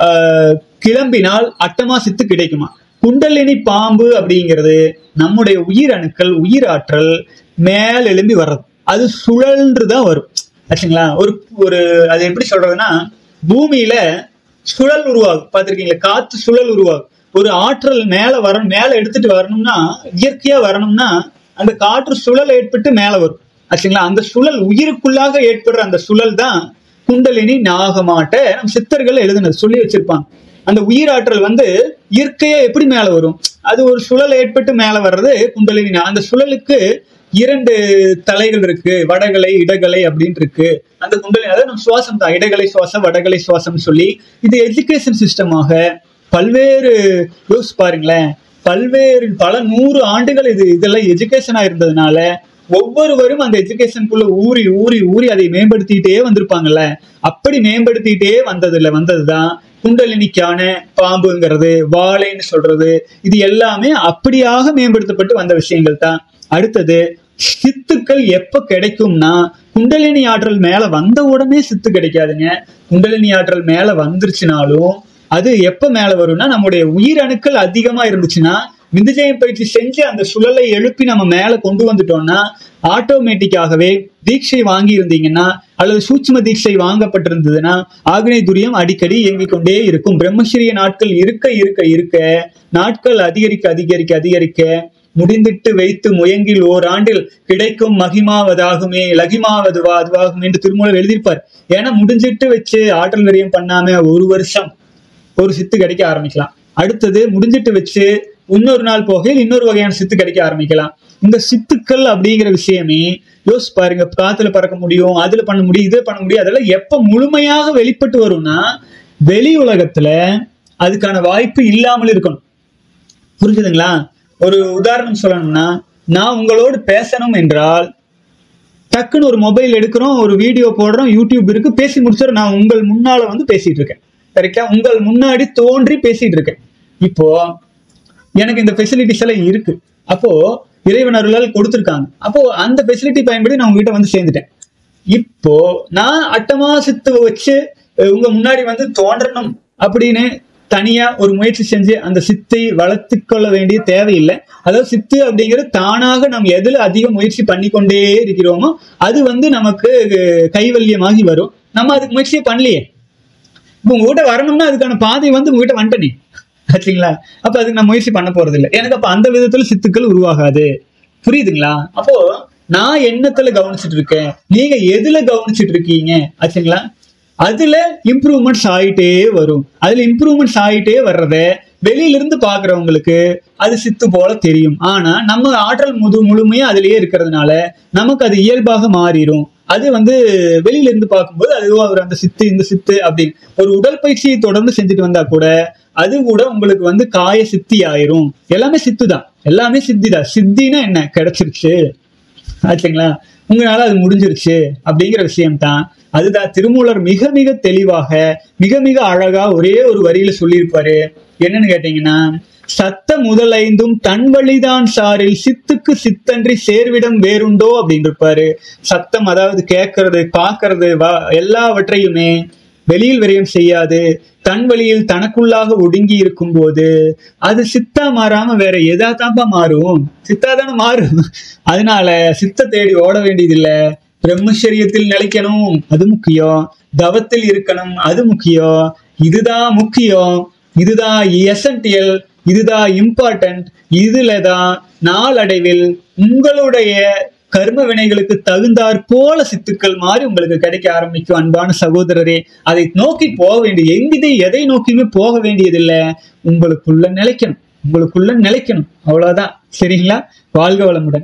கிளம்பினால் அஷ்டமா சித்து கிடைக்குமா? குண்டலினி பாம்பு அப்படிங்கிறது நம்முடைய உயிரணுக்கள், உயிராற்றல் மேல் எழும்பி வர்றது. அது சுழன்றுதான் வரும் ஆச்சுங்களா? ஒரு ஒரு அது எப்படி சொல்றதுன்னா, பூமியில சுழல் உருவாகும் பார்த்திருக்கீங்களா? காத்து சுழல் உருவாகும். ஒரு ஆற்றல் மேல வரணும், மேல எடுத்துட்டு வரணும்னா, இயற்கையா வரணும்னா அந்த காற்று சுழல் ஏற்பட்டு மேல வரும் ஆச்சுங்களா? அந்த சுழல் உயிருக்குள்ளாக ஏற்படுற அந்த சுழல் தான் குண்டலினி நாகமாட்ட நம்ம சித்தர்கள் எழுதுனது, சொல்லி வச்சிருப்பாங்க. அந்த உயிராற்றல் வந்து இயற்கையா எப்படி மேல வரும்? அது ஒரு சுழல் ஏற்பட்டு மேல வர்றது குண்டலினி. அந்த சுழலுக்கு இரண்டு தலைகள் இருக்கு, வடகலை இடகலை அப்படின்னு இருக்கு. அந்த குண்டலினி அதாவது நம்ம சுவாசம் தான், இடகலை சுவாசம் வடகலை சுவாசம் சொல்லி. இது எஜுகேஷன் சிஸ்டமாக பல்வேறு யோசிச்சு பாருங்களேன், பல்வேறு பல நூறு ஆண்டுகள் இது இதெல்லாம் எஜுகேஷனா இருந்ததுனால ஒவ்வொருவரும் அந்த எஜுகேஷனுக்குள்ள ஊறி ஊறி ஊறி அதை மேம்படுத்திட்டே வந்திருப்பாங்கல்ல. அப்படி மேம்படுத்திட்டே வந்ததுல வந்ததுதான் குண்டலினிக்கான பாம்புங்கிறது, வாழைன்னு சொல்றது. இது எல்லாமே அப்படியாக மேம்படுத்தப்பட்டு வந்த விஷயங்கள் தான். அடுத்தது, சித்துக்கள் எப்ப கிடைக்கும்னா, குண்டலினி ஆற்றல் மேல வந்த உடனே சித்து கிடைக்காதுங்க. குண்டலினி ஆற்றல் மேல வந்துருச்சுனாலும் அது எப்ப மேல வரும்னா, நம்முடைய உயிரணுக்கள் அதிகமா இருந்துச்சுன்னா, விந்துஜயம் பயிற்சி செஞ்சு அந்த சுழலை எழுப்பி நம்ம மேல கொண்டு வந்துட்டோம்னா, ஆட்டோமேட்டிக்காகவே தீட்சை வாங்கி இருந்தீங்கன்னா அல்லது சூட்சும தீட்சை வாங்கப்பட்டிருந்ததுன்னா ஆக்னேய துரியம் அடிக்கடி இயங்கிக் கொண்டே இருக்கும். பிரம்மச்சரிய நாட்கள் இருக்க இருக்க இருக்க நாட்கள் அதிகரிக்க அதிகரிக்க அதிகரிக்க முடிந்திட்டு வைத்து முயங்கில் ஓராண்டில் கிடைக்கும் மகிமாவதாகுமே லகிமாவதுவா அதுவாகும் என்று திருமூலர் எழுதியிருப்பார். ஏன்னா முடிஞ்சிட்டு வச்சு ஆற்றல் விரயம் பண்ணாம ஒரு வருஷம் ஒரு சித்து கிடைக்க ஆரம்பிக்கலாம். அடுத்தது முடிஞ்சிட்டு வச்சு இன்னொரு நாள் போகையில் இன்னொரு வகையான சித்து கிடைக்க ஆரம்பிக்கலாம். இந்த சித்துக்கள் அப்படிங்கிற விஷயமே யோசிச்சு பாருங்க. காத்துல பறக்க முடியும், அதுல பண்ண முடியும், இதுல பண்ண முடியும். அதெல்லாம் எப்ப முழுமையாக வெளிப்பட்டு வரும்னா, வெளி உலகத்துல அதுக்கான வாய்ப்பு இல்லாமல் இருக்கணும். புரிஞ்சுதுங்களா? ஒரு உதாரணம் சொல்லணும்னா, நான் உங்களோடு பேசணும் என்றால் டக்குன்னு ஒரு மொபைல் எடுக்கிறோம், ஒரு வீடியோ போடுறோம், யூடியூப் இருக்கு, பேசி முடிச்சிடும். நான் உங்கள் முன்னால வந்து பேசிட்டு இருக்கேன், கரெக்டா? உங்கள் முன்னாடி தோன்றி பேசிட்டு இருக்கேன். இப்போ எனக்கு இந்த ஃபெசிலிட்டிஸ் எல்லாம் இருக்கு. அப்போ இறைவன் அருளால் கொடுத்துருக்காங்க. அப்போ அந்த ஃபெசிலிட்டி பயன்படுத்தி நான் உங்ககிட்ட வந்து சேர்ந்துட்டேன். இப்போ நான் அட்டமா சித்து வச்சு உங்க முன்னாடி வந்து தோன்றணும் அப்படின்னு தனியா ஒரு முயற்சி செஞ்சு அந்த சித்தை வளர்த்து கொள்ள வேண்டிய தேவையில்லை. அதாவது சித்து அப்படிங்கிறது தானாக நம்ம எதுல அதிக முயற்சி பண்ணிக்கொண்டே இருக்கிறோமோ அது வந்து நமக்கு கைவல்யமாகி வரும். நம்ம அதுக்கு முயற்சியே பண்ணலையே. இப்போ உங்ககிட்ட வரணும்னா அதுக்கான பாதை வந்து உங்ககிட்ட வந்துட்டனே ஆச்சுங்களா? அப்ப அதுக்கு நான் முயற்சி பண்ண போறது இல்லை. எனக்கு அப்ப அந்த விதத்துல சித்துக்கள் உருவாகாது. புரியுதுங்களா? அப்போ நான் எண்ணத்துல கவனிச்சுட்டு இருக்கேன், நீங்க எதுல கவனிச்சுட்டு இருக்கீங்க ஆச்சுங்களா? அதுல இம்ப்ரூவ்மெண்ட்ஸ் ஆகிட்டே வரும். அதுல இம்ப்ரூவ்மெண்ட்ஸ் ஆகிட்டே வர்றத வெளியில இருந்து பாக்குறவங்களுக்கு அது சித்து போல தெரியும். ஆனா நம்ம ஆற்றல் முழு முழுமையா அதுலயே இருக்கிறதுனால நமக்கு அது இயல்பாக மாறிடும். அது வந்து வெளியில இருந்து பார்க்கும்போது அதுவா ஒரு அந்த சித்து இந்த சித்து அப்படின்னு ஒரு உடல் பயிற்சியை தொடர்ந்து செஞ்சுட்டு வந்தா கூட அது கூட உங்களுக்கு வந்து காய சித்தி ஆயிரும். எல்லாமே சித்து தான், எல்லாமே சித்தி தான். சித்தினா என்ன? கிடைச்சிருச்சு ஆச்சுங்களா? உங்களால அது முடிஞ்சிருச்சு அப்படிங்கிற விஷயம்தான். அதுதான் திருமூலர் மிக மிக தெளிவாக மிக மிக அழகா ஒரே ஒரு வரியில சொல்லியிருப்பாரு. என்னன்னு கேட்டீங்கன்னா, சத்த முதலைந்தும் தன் வழிதான் சாரில் சித்துக்கு சித்தன்றி சேர்விடம் வேறுண்டோ அப்படின்னு இருப்பாரு. சத்தம் அதாவது கேட்கறது பார்க்கறது வா எல்லாவற்றையுமே வெளியில் விரயம் செய்யாது. தன் வழியில் தனக்குள்ளாக ஒடுங்கி இருக்கும் போது அது சித்தா மாறாம வேற எதா தான்ப்பா மாறும்? சித்தா தானே மாறும். அதனால சித்த தேடி ஓட வேண்டியதில்லை. பிரம்மச்சரியத்தில் நிலைக்கணும், அது முக்கியம். தவத்தில் இருக்கணும், அது முக்கியம். இதுதான் முக்கியம், இதுதான் எசென்டியல், இதுதான் இம்பார்ட்டன்ட். இதுலதான் நாளடைவில் உங்களுடைய கர்ம வினைகளுக்கு தகுந்தாற் போல சித்துக்கள் மாதிரி உங்களுக்கு கிடைக்க ஆரம்பிக்கும். அன்பான சகோதரரே, அதை நோக்கி போக வேண்டிய எங்கிட்ட எதை நோக்கியுமே போக வேண்டியதில்லை. உங்களுக்குள்ள நிலைக்கணும், உங்களுக்குள்ள நிலைக்கணும், அவ்வளவுதான். சரிங்களா? வாழ்க வளமுடன்.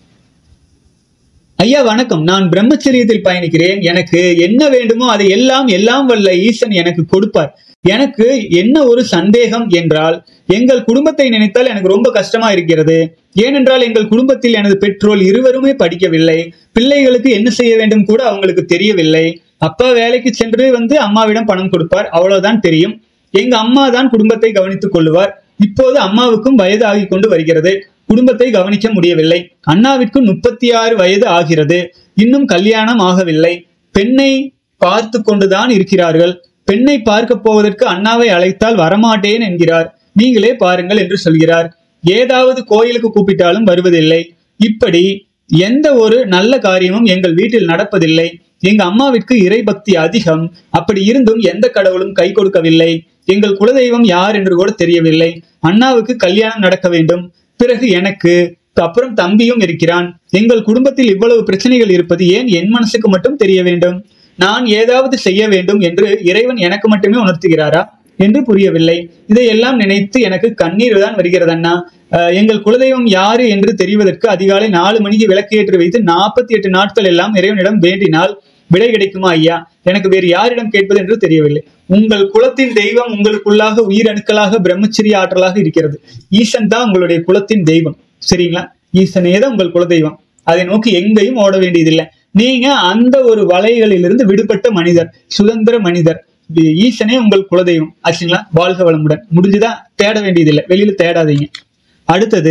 ஐயா வணக்கம். நான் பிரம்மச்சரியத்தில் பயணிக்கிறேன். எனக்கு என்ன வேண்டுமோ அதை எல்லாம் எல்லாம் வல்ல ஈசன் எனக்கு கொடுப்பார். எனக்கு என்ன ஒரு சந்தேகம் என்றால், எங்கள் குடும்பத்தை நினைத்தால் எனக்கு ரொம்ப கஷ்டமா இருக்கிறது. ஏனென்றால் எங்கள் குடும்பத்தில் எனது பெற்றோர் இருவருமே படிக்கவில்லை. பிள்ளைகளுக்கு என்ன செய்ய வேண்டும் கூட அவங்களுக்கு தெரியவில்லை. அப்பா வேலைக்கு சென்று வந்து அம்மாவிடம் பணம் கொடுப்பார், அவ்வளவுதான் தெரியும். எங்க அம்மா தான் குடும்பத்தை கவனித்துக் கொள்ளுவார். இப்போது அம்மாவுக்கும் வயது ஆகி கொண்டு வருகிறது, குடும்பத்தை கவனிக்க முடியவில்லை. அண்ணாவிற்கு முப்பத்தி ஆறு வயது ஆகிறது, இன்னும் கல்யாணம் ஆகவில்லை. பெண்ணை பார்த்து கொண்டுதான் இருக்கிறார்கள். பெண்ணை பார்க்க போவதற்கு அண்ணாவை அழைத்தால் வரமாட்டேன் என்கிறார். நீங்களே பாருங்கள் என்று சொல்கிறார். ஏதாவது கோயிலுக்கு கூப்பிட்டாலும் வருவதில்லை. இப்படி எந்த ஒரு நல்ல காரியமும் எங்கள் வீட்டில் நடப்பதில்லை. எங்க அம்மாவிற்கு இறை பக்தி அதிகம். அப்படி இருந்தும் எந்த கடவுளும் கை கொடுக்கவில்லை. எங்கள் குலதெய்வம் யார் என்று கூட தெரியவில்லை. அண்ணாவுக்கு கல்யாணம் நடக்க வேண்டும், பிறகு எனக்கு, அப்புறம் தம்பியும் இருக்கிறான். எங்கள் குடும்பத்தில் இவ்வளவு பிரச்சனைகள் இருப்பது ஏன் என் மனசுக்கு மட்டும் தெரிய வேண்டும்? நான் ஏதாவது செய்ய வேண்டும் என்று இறைவன் எனக்கு மட்டுமே உணர்த்துகிறாரா என்று புரியவில்லை. இதையெல்லாம் நினைத்து எனக்கு கண்ணீர் தான் வருகிறது அண்ணா. எங்கள் குலதெய்வம் யாரு என்று தெரிவதற்கு அதிகாலை நாலு மணிக்கு விளக்கேற்றி வைத்து நாற்பத்தி எட்டு நாட்கள் எல்லாம் இறைவனிடம் வேண்டினால் விடை கிடைக்குமா ஐயா? எனக்கு வேறு யாரிடம் கேட்பது என்று தெரியவில்லை. உங்கள் குலத்தின் தெய்வம் உங்களுக்குள்ளாக உயிரணுக்களாக பிரம்மச்சரிய ஆற்றலாக இருக்கிறது. ஈசன் தான் உங்களுடைய குலத்தின் தெய்வம். சரிங்களா? ஈசனே தான் உங்கள் குலதெய்வம். அதை நோக்கி எங்கேயும் ஓட வேண்டியதில்லை. நீங்க அந்த ஒரு வலைகளிலிருந்து விடுபட்ட மனிதர், சுதந்திர மனிதர். ஈசனே உங்கள் குலதெய்வம் ஆச்சுங்களா? வாழ்க வளமுடன். முடிஞ்சுதான், தேட வேண்டியதில்லை, வெளியில தேடாதீங்க. அடுத்தது,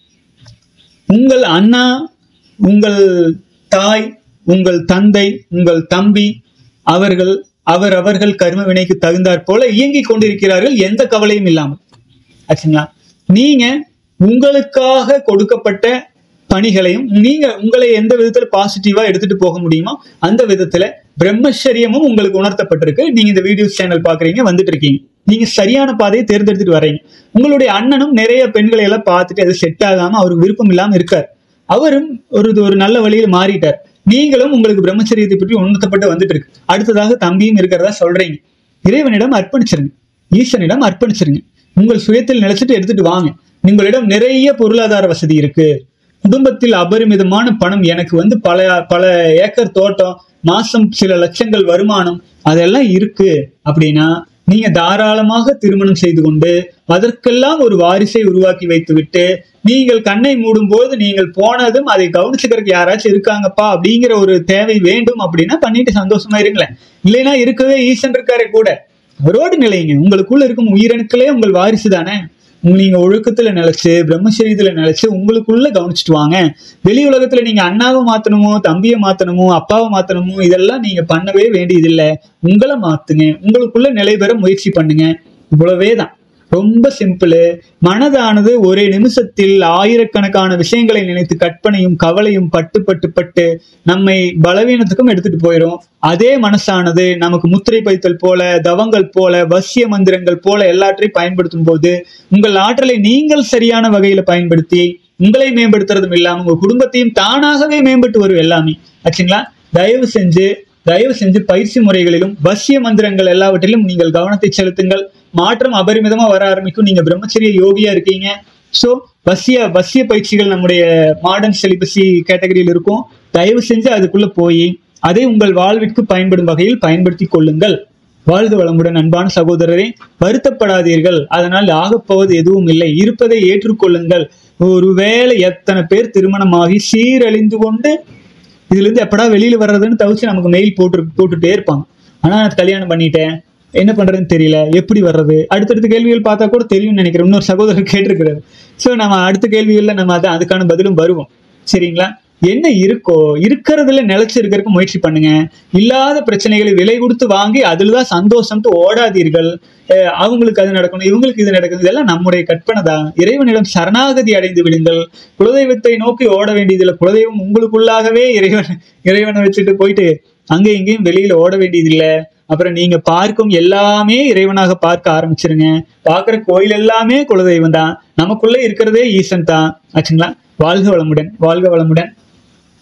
உங்கள் அண்ணா, உங்கள் தாய், உங்கள் தந்தை, உங்கள் தம்பி, அவர்கள் அவர் அவர்கள் கர்ம வினைக்கு தகுந்தாற் போல இயங்கிக் கொண்டிருக்கிறார்கள், எந்த கவலையும் இல்லாமல் ஆச்சுங்களா? நீங்க உங்களுக்காக கொடுக்கப்பட்ட பணிகளையும் நீங்க உங்களை எந்த விதத்துல பாசிட்டிவா எடுத்துட்டு போக முடியுமோ அந்த விதத்துல பிரம்மச்சரியமும் உங்களுக்கு உணர்த்தப்பட்டிருக்கு. நீங்க இந்த வீடியோ சேனல் பாக்குறீங்க, வந்துட்டு இருக்கீங்க, நீங்க சரியான பாதையை தேர்ந்தெடுத்துட்டு வர்றீங்க. உங்களுடைய அண்ணனும் நிறைய பெண்களை எல்லாம் பார்த்துட்டு அது செட் ஆகாம அவருக்கு விருப்பம் இல்லாம இருக்கார். அவரும் ஒரு ஒரு நல்ல வழியில மாறிட்டார். நீங்களும் உங்களுக்கு பிரம்மச்சரியத்தை பற்றி உணர்த்தப்பட்டு வந்துட்டு இருக்கு. அடுத்ததாக தம்பியும் இருக்கிறதா சொல்றீங்க. இறைவனிடம் அர்ப்பணிச்சிருங்க, ஈசனிடம் அர்ப்பணிச்சிருங்க. உங்கள் சுயத்தில் நிலைச்சிட்டு எடுத்துட்டு வாங்க. உங்களிடம் நிறைய பொருளாதார வசதி இருக்கு. குடும்பத்தில் அபரிமிதமான பணம், எனக்கு வந்து பல பல ஏக்கர் தோட்டம், மாசம் சில லட்சங்கள் வருமானம், அதெல்லாம் இருக்கு அப்படின்னா நீங்க தாராளமாக திருமணம் செய்து கொண்டு அதற்கெல்லாம் ஒரு வாரிசை உருவாக்கி வைத்து விட்டு நீங்கள் கண்ணை மூடும் போது நீங்கள் போனதும் அதை கவனிச்சுக்கிறதுக்கு யாராச்சும் இருக்காங்கப்பா அப்படிங்கிற ஒரு தேவை வேண்டும் அப்படின்னா பண்ணிட்டு சந்தோஷமா இருங்களேன். இல்லைன்னா இருக்கவே ஈசன் இருக்காரே கூட, அவரோடு நிலைங்க. உங்களுக்குள்ள இருக்கும் உயிரணுக்களே உங்கள் வாரிசு தானே. நீங்க ஒழுக்கத்துல நிலைச்சு பிரம்மச்சரியத்துல நிலைச்சு உங்களுக்குள்ள கவனிச்சுட்டு வாங்க. வெளி உலகத்துல நீங்க அண்ணாவை மாத்தணுமோ, தம்பியை மாத்தணுமோ, அப்பாவை மாத்தணுமோ, இதெல்லாம் நீங்க பண்ணவே வேண்டியதில்லை. உங்களை மாத்துங்க, உங்களுக்குள்ள நிலை பெற முயற்சி பண்ணுங்க. இவ்வளவேதான், ரொம்ப சிம்பிள். மனதானது ஒரே நிமிஷத்தில் ஆயிரக்கணக்கான விஷயங்களை நினைத்து கற்பனையும் கவலையும் பட்டு பட்டு பட்டு நம்மை பலவீனத்துக்கும் எடுத்துட்டு போயிடும். அதே மனசானது நமக்கு முத்திரை பைத்தல் போல, தவங்கள் போல, வசிய மந்திரங்கள் போல எல்லாற்றையும் பயன்படுத்தும் போது உங்கள் ஆற்றலை நீங்கள் சரியான வகையில பயன்படுத்தி உங்களை மேம்படுத்துறதும் இல்லாம உங்க குடும்பத்தையும் தானாகவே மேம்பட்டு வரும் எல்லாமே ஆச்சுங்களா? தயவு செஞ்சு தயவு செஞ்சு பயிற்சி முறைகளிலும் வசிய மந்திரங்கள் எல்லாவற்றிலும் நீங்கள் கவனத்தை செலுத்துங்கள். மாற்றம் அபரிமிதமா வர ஆரம்பிக்கும். நீங்க பிரம்மச்சரிய யோகியா இருக்கீங்க. சோ வசிய வசிய பயிற்சிகள் நம்முடைய மாடர்ன் செலிபசி கேட்டகரியில் இருக்கும். தயவு செஞ்சு அதுக்குள்ள போய் அதை உங்கள் வாழ்விற்கு பயன்படும் வகையில் பயன்படுத்தி கொள்ளுங்கள். வாழ்க வளமுடன் அன்பான சகோதரரே. வருத்தப்படாதீர்கள், அதனால் ஆகப்போவது எதுவும் இல்லை. இருப்பதை ஏற்றுக்கொள்ளுங்கள். ஒருவேளை எத்தனை பேர் திருமணமாகி சீரழிந்து கொண்டு இதுல இருந்து எப்படா வெளியில வர்றதுன்னு தவிச்சு நமக்கு மெயில் போட்டு போட்டுட்டே இருப்பாங்க. ஆனா நான் கல்யாணம் பண்ணிட்டேன், என்ன பண்றதுன்னு தெரியல, எப்படி வர்றது? அடுத்தடுத்த கேள்விகள் பார்த்தா கூட தெரியும்னு நினைக்கிறேன். இன்னொரு சகோதரர் கேட்டிருக்கிறாரு. சோ நம்ம அடுத்த கேள்விகள்ல நம்ம அதான் அதுக்கான பதிலும் வருவோம். சரிங்களா? என்ன இருக்கோ இருக்கிறதுல நிலைச்சு இருக்கிறதுக்கு முயற்சி பண்ணுங்க. இல்லாத பிரச்சனைகளை விலை கொடுத்து வாங்கி அதுலதான் சந்தோஷம்ட்டு ஓடாதீர்கள். அவங்களுக்கு அது நடக்கணும், இவங்களுக்கு இது நடக்கணும், இதெல்லாம் நம்முடைய கற்பனை தான். இறைவனிடம் சரணாகதி அடைந்து விடுங்கள். குலதெய்வத்தை நோக்கி ஓட வேண்டியதில்லை. குலதெய்வம் உங்களுக்குள்ளாகவே இறைவன் இறைவனை வச்சுட்டு போயிட்டு அங்கே இங்கேயும் வெளியில ஓட வேண்டியதில்லை. அப்புறம் நீங்க பார்க்கும் எல்லாமே இறைவனாக பார்க்க ஆரம்பிச்சிருங்க. பார்க்கிற கோயில் எல்லாமே குலதெய்வம் தான். நமக்குள்ள இருக்கிறதே ஈசன் தான் ஆச்சுங்களா? வாழ்க வளமுடன், வாழ்க வளமுடன்.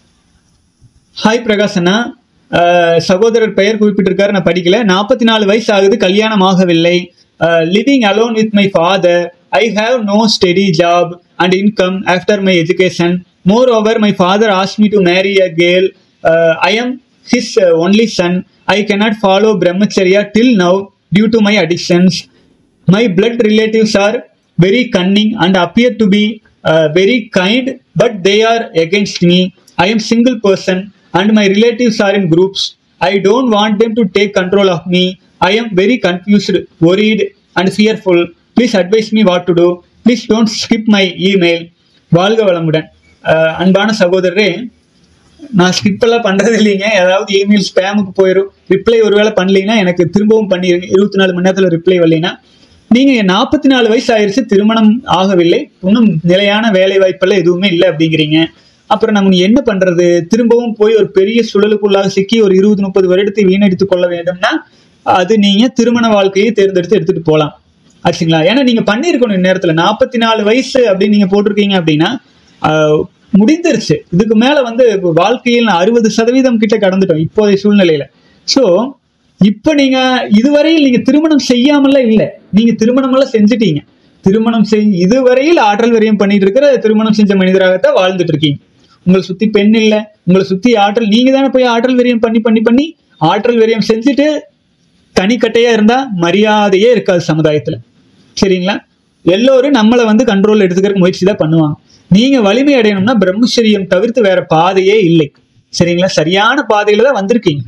ஹாய் பிரகாஷ் அண்ணா, சகோதரர் பெயர் குறிப்பிட்டிருக்காரு, நான் படிக்கல. நாற்பத்தி நாலு வயசு ஆகுது, கல்யாணம் ஆகவில்லை. Living alone with my father. I have no steady job and income after my education. Moreover my father ask me to marry a girl. I am his uh, only son. I cannot follow brahmacharya till now due to my addictions. My blood relatives are very cunning and appear to be uh, very kind, but they are against me. I am single person and my relatives are in groups. I don't want them to take control of me. I am very confused, worried and fearful. Please advise me what to do. Please don't skip my email. வாழ்க வளமுடன். அன்பான சகோதரரே, நான் skip எல்லாம் பண்றது இல்லைங்க. ஏதாவது email ஸ்பேமுக்கு போயிடும். ரிப்ளை ஒருவேளை பண்ணலீங்கன்னா எனக்கு திரும்பவும் பண்ணிடுங்க. இருபத்தி நாலு மணி நேரத்தில் ரிப்ளை வரலைன்னா. நீங்க நாற்பத்தி நாலு வயசு ஆயிடுச்சு, திருமணம் ஆகவில்லை, இன்னும் நிலையான வேலை வாய்ப்பெல்லாம் எதுவுமே இல்லை அப்படிங்கிறீங்க. அப்புறம் நம்ம என்ன பண்றது? திரும்பவும் போய் ஒரு பெரிய சுழலுக்குள்ளாக சிக்கி ஒரு இருபது முப்பது வருடத்தை வீணடித்துக் கொள்ள வேண்டும்னா அது நீங்க திருமண வாழ்க்கையை தேர்ந்தெடுத்து எடுத்துட்டு போகலாம் ஆச்சுங்களா. ஏன்னா நீங்க பண்ணிருக்கணும் இந்நேரத்துல. நாற்பத்தி நாலு வயசு அப்படின்னு நீங்க போட்டிருக்கீங்க அப்படின்னா முடிந்துருச்சு. இதுக்கு மேல வந்து வாழ்க்கையில் அறுபது சதவீதம் கிட்ட கடந்துட்டோம் இப்போதைய சூழ்நிலையில. சோ இப்ப நீங்க இதுவரையில் நீங்க திருமணம் செய்யாமல இல்ல, நீங்க திருமணம் எல்லாம் செஞ்சுட்டீங்க. திருமணம் செஞ்சு இதுவரையில் ஆற்றல் விரயம் பண்ணிட்டு இருக்கிற திருமணம் செஞ்ச மனிதராகத்தான் வாழ்ந்துட்டு இருக்கீங்க. உங்களை சுத்தி பெண் இல்ல, உங்களை சுத்தி ஆற்றல், நீங்க தானே போய் ஆற்றல் விரயம் பண்ணி பண்ணி பண்ணி ஆற்றல் விரயம் செஞ்சுட்டு தனிக்கட்டையா இருந்தா மரியாதையே இருக்காது சமுதாயத்துல. சரிங்களா? எல்லோரும் நம்மளை வந்து கண்ட்ரோல் எடுத்துக்கிறதுக்கு முயற்சி தான் பண்ணுவாங்க. நீங்க வலிமை அடையணும்னா பிரம்மச்சரியம் தவிர்த்து வேற பாதையே இல்லை. சரிங்களா? சரியான பாதையில தான் வந்திருக்கீங்க.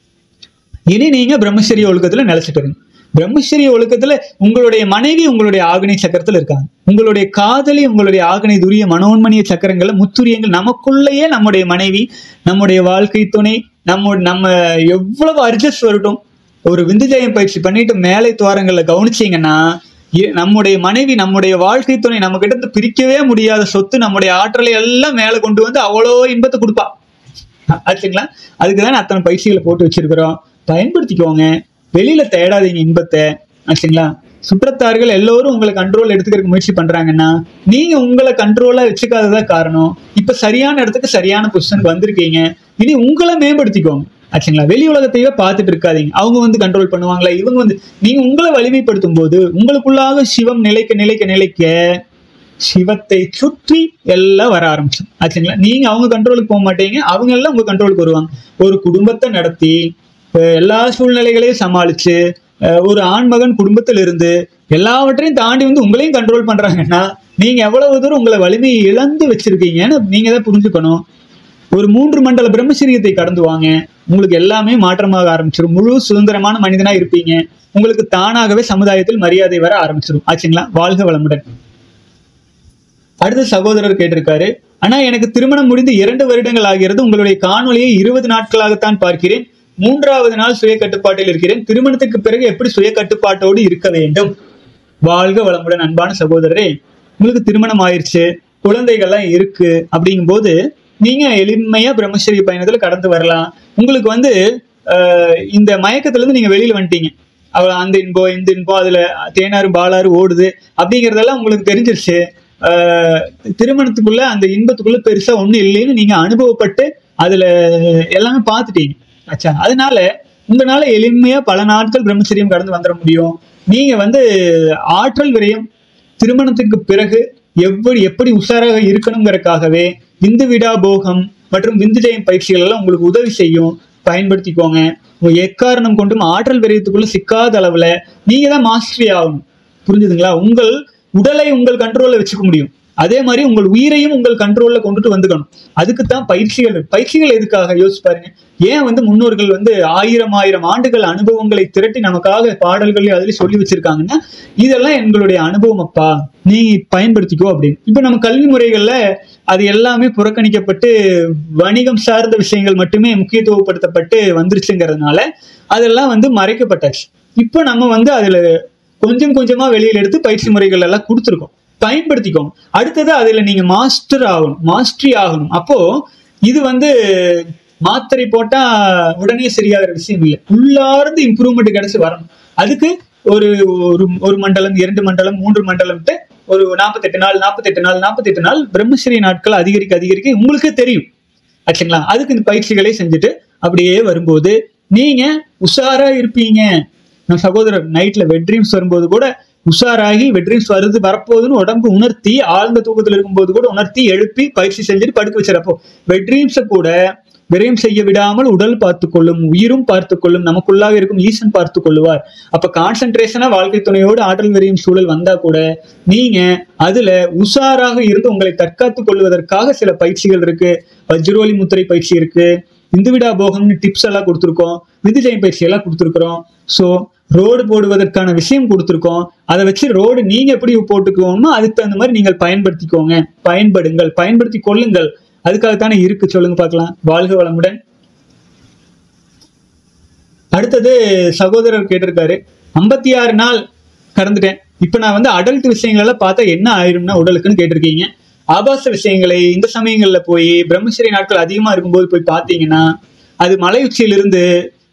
இனி நீங்க பிரம்மச்சரிய ஒழுக்கத்துல நிலைச்சிட்டு இருங்க. பிரம்மச்சரிய ஒழுக்கத்துல உங்களுடைய மனைவி உங்களுடைய ஆகனை சக்கரத்துல இருக்காங்க. உங்களுடைய காதலி உங்களுடைய ஆகனை துரிய மனோன்மணிய சக்கரங்கள்ல முத்துரியங்கள். நமக்குள்ளேயே நம்முடைய மனைவி, நம்முடைய வாழ்க்கை துணை, நம்ம நம்ம எவ்வளவு அட்ஜஸ்ட் வரட்டும், ஒரு விந்துஜயம் பயிற்சி பண்ணிட்டு மேலை துவாரங்கள்ல கவனிச்சீங்கன்னா நம்முடைய மனைவி, நம்முடைய வாழ்க்கை துணை நம்ம கிட்ட இருந்து பிரிக்கவே முடியாத சொத்து, நம்முடைய ஆற்றலை எல்லாம் மேல கொண்டு வந்து அவ்வளோ இன்பத்தை கொடுப்பா ஆச்சுங்களா. அதுக்குதான் அத்தனை பயிற்சிகளை போட்டு வச்சிருக்கிறோம். பயன்படுத்திக்கோங்க. வெளியில தேடாதீங்க இன்பத்தை ஆச்சுங்களா. சுற்றத்தார்கள் எல்லோரும் உங்களை கண்ட்ரோல் எடுத்துக்கிறதுக்கு முயற்சி பண்றாங்கன்னா நீங்க உங்களை கண்ட்ரோலா வச்சுக்காததான் காரணம். இப்ப சரியான இடத்துக்கு சரியான பொசிஷனுக்கு வந்திருக்கீங்க. இனி உங்களை மேம்படுத்திக்கோங்க ஆச்சுங்களா. வெளி உலகத்தையே பார்த்துட்டு இருக்காதீங்க. அவங்க வந்து கண்ட்ரோல் பண்ணுவாங்களா, இவங்க வந்து, நீங்க உங்களை வலிமைப்படுத்தும் போது உங்களுக்குள்ளாக சிவம் நிலைக்க நிலைக்க நிலைக்க சிவத்தை சுற்றி எல்லாம் வர ஆரம்பிச்சோம் ஆச்சுங்களா. நீங்க அவங்க கண்ட்ரோலுக்கு போக மாட்டீங்க, அவங்க எல்லாம் உங்க கண்ட்ரோலுக்கு வருவாங்க. ஒரு குடும்பத்தை நடத்தி எல்லா சூழ்நிலைகளையும் சமாளிச்சு ஒரு ஆண்மகன் குடும்பத்தில் இருந்து எல்லாவற்றையும் தாண்டி வந்து உங்களையும் கண்ட்ரோல் பண்றாங்கன்னா நீங்க எவ்வளவு தூரம் உங்களை வலிமையை இழந்து வச்சிருக்கீங்கன்னு நீங்க தான் புரிஞ்சுக்கணும். ஒரு மூன்று மண்டல பிரம்மச்சரியத்தை கடந்து வாங்க, உங்களுக்கு எல்லாமே மாற்றமாக ஆரம்பிச்சிடும். முழு சுதந்திரமான மனிதனா இருப்பீங்க. உங்களுக்கு தானாகவே சமுதாயத்தில் மரியாதை வர ஆரம்பிச்சிடும் ஆச்சுங்களா. வாழ்க வளமுடன். அடுத்த சகோதரர் கேட்டிருக்காரு, ஆனா எனக்கு திருமணம் முடிந்து இரண்டு வருடங்கள் ஆகிறது. உங்களுடைய காணொலியை இருபது நாட்களாகத்தான் பார்க்கிறேன். மூன்றாவது நாள் சுய கட்டுப்பாட்டில் இருக்கிறேன். திருமணத்துக்கு பிறகு எப்படி சுய கட்டுப்பாட்டோடு இருக்க வேண்டும்? வாழ்க வளமுடன். அன்பான சகோதரரே, உங்களுக்கு திருமணம் ஆயிடுச்சு, குழந்தைகள்லாம் இருக்கு அப்படிங்கும் போது நீங்க எளிமையா பிரம்மச்சரிய பயணத்துல கடந்து வரலாம். உங்களுக்கு வந்து அஹ் இந்த மயக்கத்துல இருந்து நீங்க வெளியில வந்துட்டீங்க. அவ அந்த இன்போ இந்த இன்போ அதுல தேனாறு பாலாறு ஓடுது அப்படிங்கறதெல்லாம் உங்களுக்கு தெரிஞ்சிருச்சு. ஆஹ் திருமணத்துக்குள்ள அந்த இன்பத்துக்குள்ள பெருசா ஒண்ணு இல்லைன்னு நீங்க அனுபவப்பட்டு அதுல எல்லாமே பார்த்துட்டீங்க ஆச்சா. அதனால உங்களால எளிமையா பல நாட்கள் பிரம்மச்சரியம் கடந்து வந்துட முடியும். நீங்க வந்து ஆற்றல் விரயம் திருமணத்துக்கு பிறகு எப்படி எப்படி உஷாராக இருக்கணுங்கிறதுக்காகவே விந்து விடா போகம் மற்றும் விந்துஜயம் பயிற்சிகள் எல்லாம் உங்களுக்கு உதவி செய்யும். பயன்படுத்திக்கோங்க. உங்க எக்காரணம் கொண்டும் ஆற்றல் விரயத்துக்குள்ள சிக்காத அளவுல நீங்க தான் மாஸ்டரி ஆகணும். புரிஞ்சுதுங்களா? உங்கள் உடலை உங்கள் கண்ட்ரோல்ல வச்சுக்க முடியும், அதே மாதிரி உங்கள் உயிரையும் உங்கள் கண்ட்ரோல்ல கொண்டுட்டு வந்துக்கணும். அதுக்குத்தான் பயிற்சிகள். பயிற்சிகள் எதுக்காக யோசிச்சு பாருங்க. ஏன் வந்து முன்னோர்கள் வந்து ஆயிரம் ஆயிரம் ஆண்டுகள் அனுபவங்களை திரட்டி நமக்காக பாடல்கள் அதுல சொல்லி வச்சிருக்காங்கன்னா இதெல்லாம் எங்களுடைய அனுபவம் அப்பா, நீ பயன்படுத்திக்கோ அப்படின்னு. இப்ப நம்ம கல்வி முறைகள்ல அது எல்லாமே புறக்கணிக்கப்பட்டு வணிகம் சார்ந்த விஷயங்கள் மட்டுமே முக்கியத்துவப்படுத்தப்பட்டு வந்துருச்சுங்கிறதுனால அதெல்லாம் வந்து மறைக்கப்பட்டாச்சு. இப்ப நம்ம வந்து அதுல கொஞ்சம் கொஞ்சமா வெளியில எடுத்து பயிற்சி முறைகள் எல்லாம் கொடுத்துருக்கோம். பயன்படுத்திக்கோங்க. அடுத்தது அதுல நீங்க மாஸ்டர் ஆகணும், மாஸ்டரி ஆகணும். அப்போ இது வந்து மாத்திரை போட்டா உடனே சரியாகிற விஷயம் இல்லை. உள்ளார்ந்து இம்ப்ரூவ்மெண்ட் கிடைச்சு வரணும். அதுக்கு ஒரு ஒரு மண்டலம், இரண்டு மண்டலம், மூன்று மண்டலம்ட்டு ஒரு நாற்பத்தி எட்டு நாள் நாற்பத்தி எட்டு நாள் நாற்பத்தி எட்டு நாள் பிரம்மச்சரிய நாட்கள் அதிகரிக்க அதிகரிக்க உங்களுக்கே தெரியும். ஆச்சுங்களா. அதுக்கு இந்த பயிற்சிகளை செஞ்சுட்டு அப்படியே வரும்போது நீங்க உஷாரா இருப்பீங்க. நம்ம சகோதரர் நைட்ல வெட் ட்ரீம்ஸ் வரும்போது கூட உஷாராகி வெட் ட்ரீம்ஸ் வருது வரப்போகுதுன்னு உடம்பு உணர்த்தி, ஆழ்ந்த தூக்கத்துல இருக்கும்போது கூட உணர்த்தி எழுப்பி பயிற்சி செஞ்சுட்டு படுக்க வச்சிடப்போ வெட் ட்ரீம்ஸை கூட விரயம் செய்ய விடாமல் உடல் பார்த்து கொள்ளும், உயிரும் பார்த்து கொள்ளும், நமக்குள்ளாக இருக்கும் ஈசன் பார்த்து கொள்ளுவார். அப்ப கான்சென்ட்ரேஷனா வாழ்க்கை துணையோடு ஆற்றல் விரையும் சூழல் வந்தா கூட நீங்க அதுல உஷாராக இருந்து உங்களை தற்காத்துக் கொள்வதற்காக சில பயிற்சிகள் இருக்கு. வஜ்ரோலி முத்திரை பயிற்சி இருக்கு, இந்துவிடா போகம்னு டிப்ஸ் எல்லாம் கொடுத்துருக்கோம், விந்துஜயம் பயிற்சி எல்லாம் கொடுத்துருக்குறோம். ஸோ ரோடு போடுவதற்கான விஷயம் கொடுத்துருக்கோம். அதை வச்சு ரோடு நீங்க எப்படி போட்டுக்கோமோ அதுக்கு தகுந்த மாதிரி நீங்கள் பயன்படுத்திக்கோங்க, பயன்படுங்கள், பயன்படுத்தி கொள்ளுங்கள். அதுக்காகத்தானே இருக்கு. சொல்லுங்க பார்க்கலாம். வாழ்க வளமுடன். அடுத்தது சகோதரர் கேட்டிருக்காரு, ஐம்பத்தி ஆறு நாள் கடந்துட்டேன், இப்ப நான் வந்து அடல்ட் விஷயங்கள் எல்லாம் பார்த்தா என்ன ஆயிரும்னா உடலுக்குன்னு கேட்டிருக்கீங்க. ஆபாச விஷயங்களை இந்த சமயங்கள்ல போய் பிரம்மச்சரிய நாட்கள் அதிகமா இருக்கும்போது போய் பார்த்தீங்கன்னா அது மலை உச்சியிலிருந்து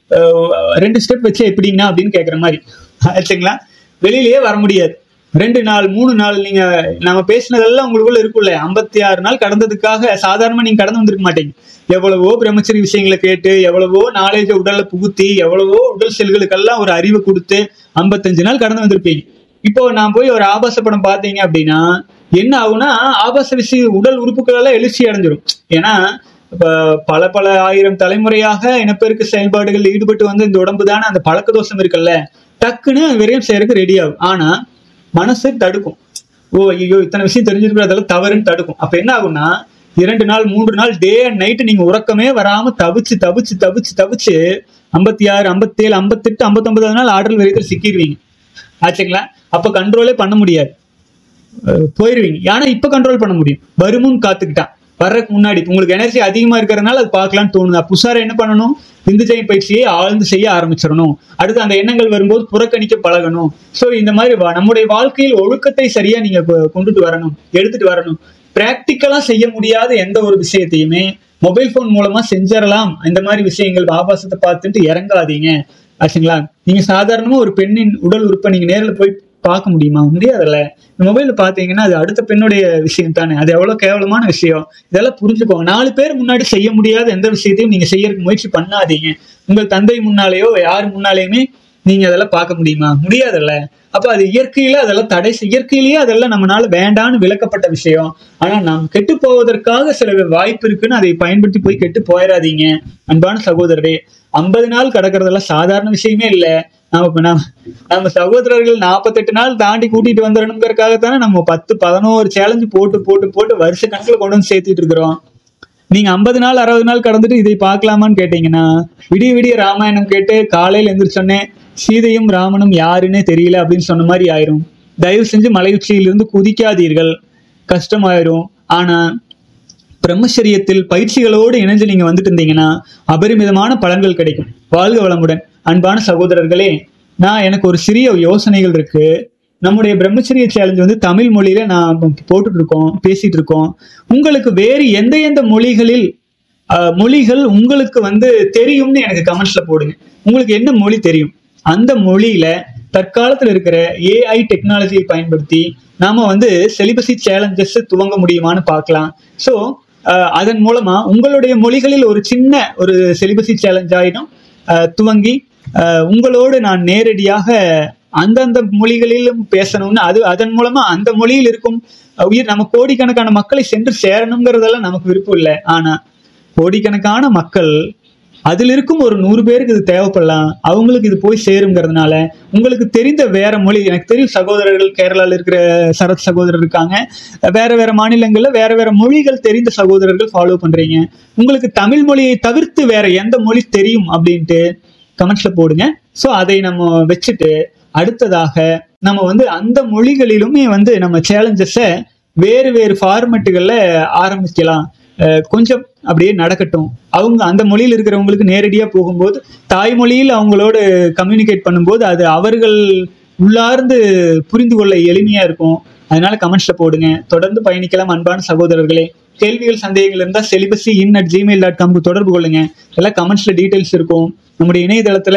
ரெண்டு ஸ்டெப் வச்சு எப்படின்னா அப்படின்னு கேட்குற மாதிரி ஆச்சுங்களா. வெளியிலேயே வர முடியாது. ரெண்டு நாள் மூணு நாள் நீங்க நம்ம பேசினதெல்லாம் உங்களுக்குள்ள இருக்குல்ல. ஐம்பத்தி ஆறு நாள் கடந்ததுக்காக சாதாரணமா நீங்க கடந்து வந்திருக்க மாட்டீங்க. எவ்வளவோ பிரம்மச்சரி விஷயங்களை கேட்டு, எவ்வளவோ நாலேஜை உடல்ல புகுத்தி, எவ்வளவோ உடல் செல்களுக்கெல்லாம் ஒரு அறிவை கொடுத்து ஐம்பத்தஞ்சு நாள் கடந்து வந்திருப்பீங்க. இப்போ நான் போய் ஒரு ஆபாச படம் பார்த்தீங்க அப்படின்னா என்ன ஆகும்னா ஆபாச விஷயம் உடல் உறுப்புகள் எல்லாம் எழுச்சி அடைஞ்சிரும். ஏன்னா இப்ப பல பல ஆயிரம் தலைமுறையாக இனப்பெருக்க செயல்பாடுகள் ஈடுபட்டு வந்து இந்த உடம்பு தானே அந்த பழக்க தோஷம் இருக்குல்ல, டக்குன்னு விரயம் செய்யறதுக்கு ரெடி ஆகும். ஆனா மனசு தடுக்கும். ஓ ஐயோ இத்தனை விஷயம் தெரிஞ்சிருக்கிறதெல்லாம் தவறுன்னு தடுக்கும். அப்ப என்ன ஆகும்னா இரண்டு நாள் மூன்று நாள் டே அண்ட் நைட்டு நீங்க உறக்கமே வராம தவிச்சு தவிச்சு தவிச்சு தவிச்சு ஐம்பத்தி ஆறு ஐம்பத்தி ஏழு ஐம்பத்தெட்டு ஐம்பத்தி ஒன்பதாவது நாள் ஆற்றல் விரயத்தில் சிக்கிடுவீங்க ஆச்சுங்களா. அப்ப கண்ட்ரோலே பண்ண முடியாது, போயிருவீங்க. ஆனா இப்ப கண்ட்ரோல் பண்ண முடியும். வருமுன் காத்துக்கிட்டான் வர்றதுக்கு முன்னாடி உங்களுக்கு எனர்ஜி அதிகமா இருக்கிறதுனால அது பார்க்கலான்னு தோணுது. புதுசார என்ன பண்ணணும், விந்துஜயம் பயிற்சியை ஆழ்ந்து செய்ய ஆரம்பிச்சிடணும். அடுத்து அந்த எண்ணங்கள் வரும்போது புறக்கணிக்க பழகணும். ஸோ இந்த மாதிரி நம்முடைய வாழ்க்கையில் ஒழுக்கத்தை சரியா நீங்க கொண்டுட்டு வரணும், எடுத்துட்டு வரணும். பிராக்டிக்கலா செய்ய முடியாத எந்த ஒரு விஷயத்தையுமே மொபைல் போன் மூலமா செஞ்சிடலாம். இந்த மாதிரி விஷயங்கள் ஆபாசத்தை பார்த்துட்டு இறங்காதீங்க ஆச்சுங்களா. நீங்க சாதாரணமா ஒரு பெண்ணின் உடல் உறுப்பை நீங்க நேரில் போய் பார்க்க முடியுமா? முடியாதுல்ல. இந்த மொபைல்ல பாத்தீங்கன்னா அது அடுத்த பெண்ணுடைய விஷயம் தானே, அது எவ்வளவு கேவலமான விஷயம். இதெல்லாம் புரிஞ்சுக்கோங்க. நாலு பேர் முன்னாடி செய்ய முடியாத எந்த விஷயத்தையும் நீங்க செய்யறதுக்கு முயற்சி பண்ணாதீங்க. உங்கள் தந்தை முன்னாலேயோ யாரு முன்னாலேயுமே நீங்க அதெல்லாம் பார்க்க முடியுமா? முடியாதுல்ல. அப்ப அது இயற்கையில அதெல்லாம் தடை, இயற்கையிலேயே அதெல்லாம் நம்மளால வேண்டான்னு விளக்கப்பட்ட விஷயம். ஆனா நாம் கெட்டு போவதற்காக சில வாய்ப்பு இருக்குன்னு அதை பயன்படுத்தி போய் கெட்டு போயிடாதீங்க அன்பான சகோதரரே. ஐம்பது நாள் கடக்கிறதெல்லாம் சாதாரண விஷயமே இல்லை. நம்ம நம்ம நம்ம சகோதரர்கள் நாற்பத்தெட்டு நாள் தாண்டி கூட்டிட்டு வந்துடணுங்கிறதுக்காகத்தானே நம்ம பத்து பதினோரு சேலஞ்சு போட்டு போட்டு போட்டு வருஷ கணக்கில் கொண்டு வந்து சேர்த்துட்டு இருக்கிறோம். நீங்க ஐம்பது நாள் அறுபது நாள் கடந்துட்டு இதை பார்க்கலாமான்னு கேட்டீங்கன்னா விடிய விடிய ராமாயணம் கேட்டு காலையில எந்திரிச்சோன்னே சீதையும் ராமனும் யாருன்னே தெரியல அப்படின்னு சொன்ன மாதிரி ஆயிரும். தயவு செஞ்சு மலை உச்சியிலிருந்து குதிக்காதீர்கள், கஷ்டமாயிரும். ஆனா பிரம்மச்சரியத்தில் பயிற்சிகளோடு இணைஞ்சு நீங்க வந்துட்டு இருந்தீங்கன்னா அபரிமிதமான பலன்கள் கிடைக்கும். வாழ்க வளமுடன். அன்பான சகோதரர்களே, நான் எனக்கு ஒரு சிறிய யோசனைகள் இருக்கு. நம்முடைய பிரம்மச்சரிய சேலஞ்ச் வந்து தமிழ் மொழியில நான் போட்டுட்டு இருக்கோம், பேசிட்டு இருக்கோம். உங்களுக்கு வேறு எந்த எந்த மொழிகளில் அஹ் மொழிகள் உங்களுக்கு வந்து தெரியும்னு எனக்கு கமெண்ட்ஸ்ல போடுங்க. உங்களுக்கு என்ன மொழி தெரியும், அந்த மொழியில தற்காலத்தில் இருக்கிற ஏஐ டெக்னாலஜியை பயன்படுத்தி நாம வந்து செலிபசி சேலஞ்சஸ் துவங்க முடியுமான்னு பார்க்கலாம். ஸோ அதன் மூலமா உங்களுடைய மொழிகளில் ஒரு சின்ன ஒரு செலிபசி சேலஞ்ச் ஆயிடும் துவங்கி உங்களோடு நான் நேரடியாக அந்தந்த மொழிகளிலும் பேசணும்னு, அது அதன் மூலமா அந்த மொழியில் இருக்கும் உயிர் நம்ம கோடிக்கணக்கான மக்களை சென்று சேரணுங்கிறதெல்லாம் நமக்கு விருப்பம் இல்லை. ஆனா கோடிக்கணக்கான மக்கள் அதில் இருக்கும் ஒரு நூறு பேருக்கு இது தேவைப்படலாம், அவங்களுக்கு இது போய் சேருங்கிறதுனால உங்களுக்கு தெரிந்த வேற மொழி, எனக்கு தெரியும் சகோதரர்கள் கேரளாவில் இருக்கிற சரத் சகோதரர் இருக்காங்க, வேற வேற மாநிலங்கள்ல வேற வேற மொழிகள் தெரிந்த சகோதரர்கள் ஃபாலோ பண்றீங்க. உங்களுக்கு தமிழ் மொழியை தவிர்த்து வேற எந்த மொழி தெரியும் அப்படின்ட்டு கமெண்ட்ஸ்ல போடுங்க. ஸோ அதை நம்ம வச்சுட்டு அடுத்ததாக நம்ம வந்து அந்த மொழிகளிலுமே வந்து நம்ம சேலஞ்சஸை வேறு வேறு ஃபார்மெட்டுகள்ல ஆரம்பிக்கலாம். கொஞ்சம் அப்படியே நடக்கட்டும். அவங்க அந்த மொழியில் இருக்கிறவங்களுக்கு நேரடியா போகும்போது தாய்மொழியில் அவங்களோட கம்யூனிகேட் பண்ணும்போது அது அவர்கள் உள்ளார்ந்து புரிந்து கொள்ள எளிமையா இருக்கும். அதனால கமெண்ட்ஸ்ல போடுங்க. தொடர்ந்து பயணிக்கலாம் அன்பான சகோதரர்களே. கேள்விகள் சந்தேகங்கள் இருந்தால் celibacy in at Gmail dot காம்க்கு தொடர்பு கொள்ளுங்க. எல்லாம் கமெண்ட்ஸ்ல டீட்டெயில்ஸ் இருக்கும். நம்முடைய இணையதளத்துல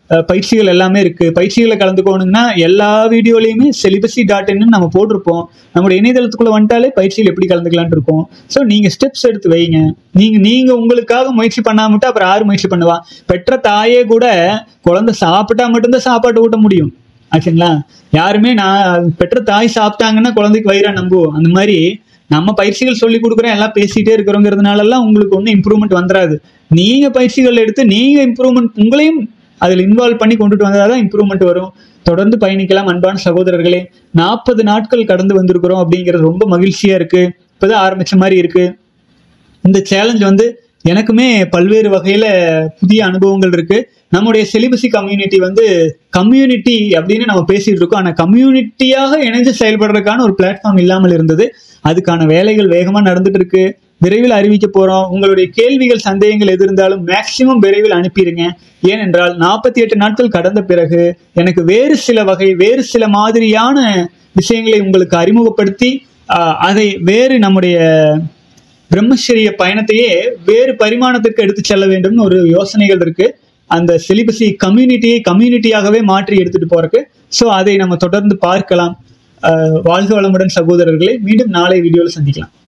பயிற்சிகள் எல்லாமே இருக்கு. பயிற்சிகளை கலந்துக்கணும்னா எல்லா வீடியோலையுமே செலிபசி டாட் இன்னு நம்ம போட்டிருப்போம். நம்மளுடைய இணையதளத்துக்குள்ள வந்துட்டாலே பயிற்சிகள் எப்படி கலந்துக்கலான் இருக்கும். ஸோ நீங்க ஸ்டெப்ஸ் எடுத்து வைங்க. நீங்க நீங்க உங்களுக்காக முயற்சி பண்ணாமட்டு அப்புறம் யாரும் முயற்சி பண்ணுவா? பெற்ற தாயே கூட குழந்தை சாப்பிட்டா மட்டும்தான் சாப்பாட்டு ஊட்ட முடியும் ஆச்சுங்களா. யாருமே நான் பெற்ற தாய் சாப்பிட்டாங்கன்னா குழந்தைக்கு வயிறா நம்புவோம். அந்த மாதிரி நம்ம பயிற்சிகள் சொல்லி கொடுக்குறோம், எல்லாம் பேசிட்டே இருக்கிறோங்கிறதுனாலலாம் உங்களுக்கு ஒன்றும் இம்ப்ரூவ்மெண்ட் வந்துடாது. நீங்க பயிற்சிகள் எடுத்து நீங்க இம்ப்ரூவ்மெண்ட் உங்களையும் அதில் இன்வால்வ் பண்ணி கொண்டுட்டு வந்தாதான் இம்ப்ரூவ்மெண்ட் வரும். தொடர்ந்து பயணிக்கலாம் அன்பான சகோதரர்களே. நாற்பது நாட்கள் கடந்து வந்திருக்கிறோம் அப்படிங்கிறது ரொம்ப மகிழ்ச்சியா இருக்கு. இப்பதான் ஆரம்பிச்ச மாதிரி இருக்கு. இந்த சேலஞ்ச் வந்து எனக்குமே பல்வேறு வகையில புதிய அனுபவங்கள் இருக்கு. நம்முடைய செலிபசி கம்யூனிட்டி வந்து கம்யூனிட்டி அப்படின்னு நம்ம பேசிட்டு இருக்கோம். ஆனா கம்யூனிட்டியாக இணைஞ்சு செயல்படுறதுக்கான ஒரு பிளாட்ஃபார்ம் இல்லாமல் இருந்தது. அதுக்கான வேலைகள் வேகமா நடந்துட்டு இருக்கு. விரைவில் அறிவிக்க போறோம். உங்களுடைய கேள்விகள் சந்தேகங்கள் எது இருந்தாலும் மேக்சிமம் விரைவில் அனுப்பிடுங்க. ஏனென்றால் நாற்பத்தி எட்டு நாட்கள் கடந்த பிறகு எனக்கு வேறு சில வகை வேறு சில மாதிரியான விஷயங்களை உங்களுக்கு அறிமுகப்படுத்தி அதை வேறு நம்முடைய பிரம்மச்சரிய பயணத்தையே வேறு பரிமாணத்திற்கு எடுத்து செல்ல வேண்டும்னு ஒரு யோசனைகள் இருக்கு. அந்த செலிபசி கம்யூனிட்டியை கம்யூனிட்டியாகவே மாற்றி எடுத்துட்டு போறதுக்கு. ஸோ அதை நம்ம தொடர்ந்து பார்க்கலாம். வாழ்க வளமுடன் சகோதரர்களே. மீண்டும் நாளை வீடியோவில் சந்திக்கலாம்.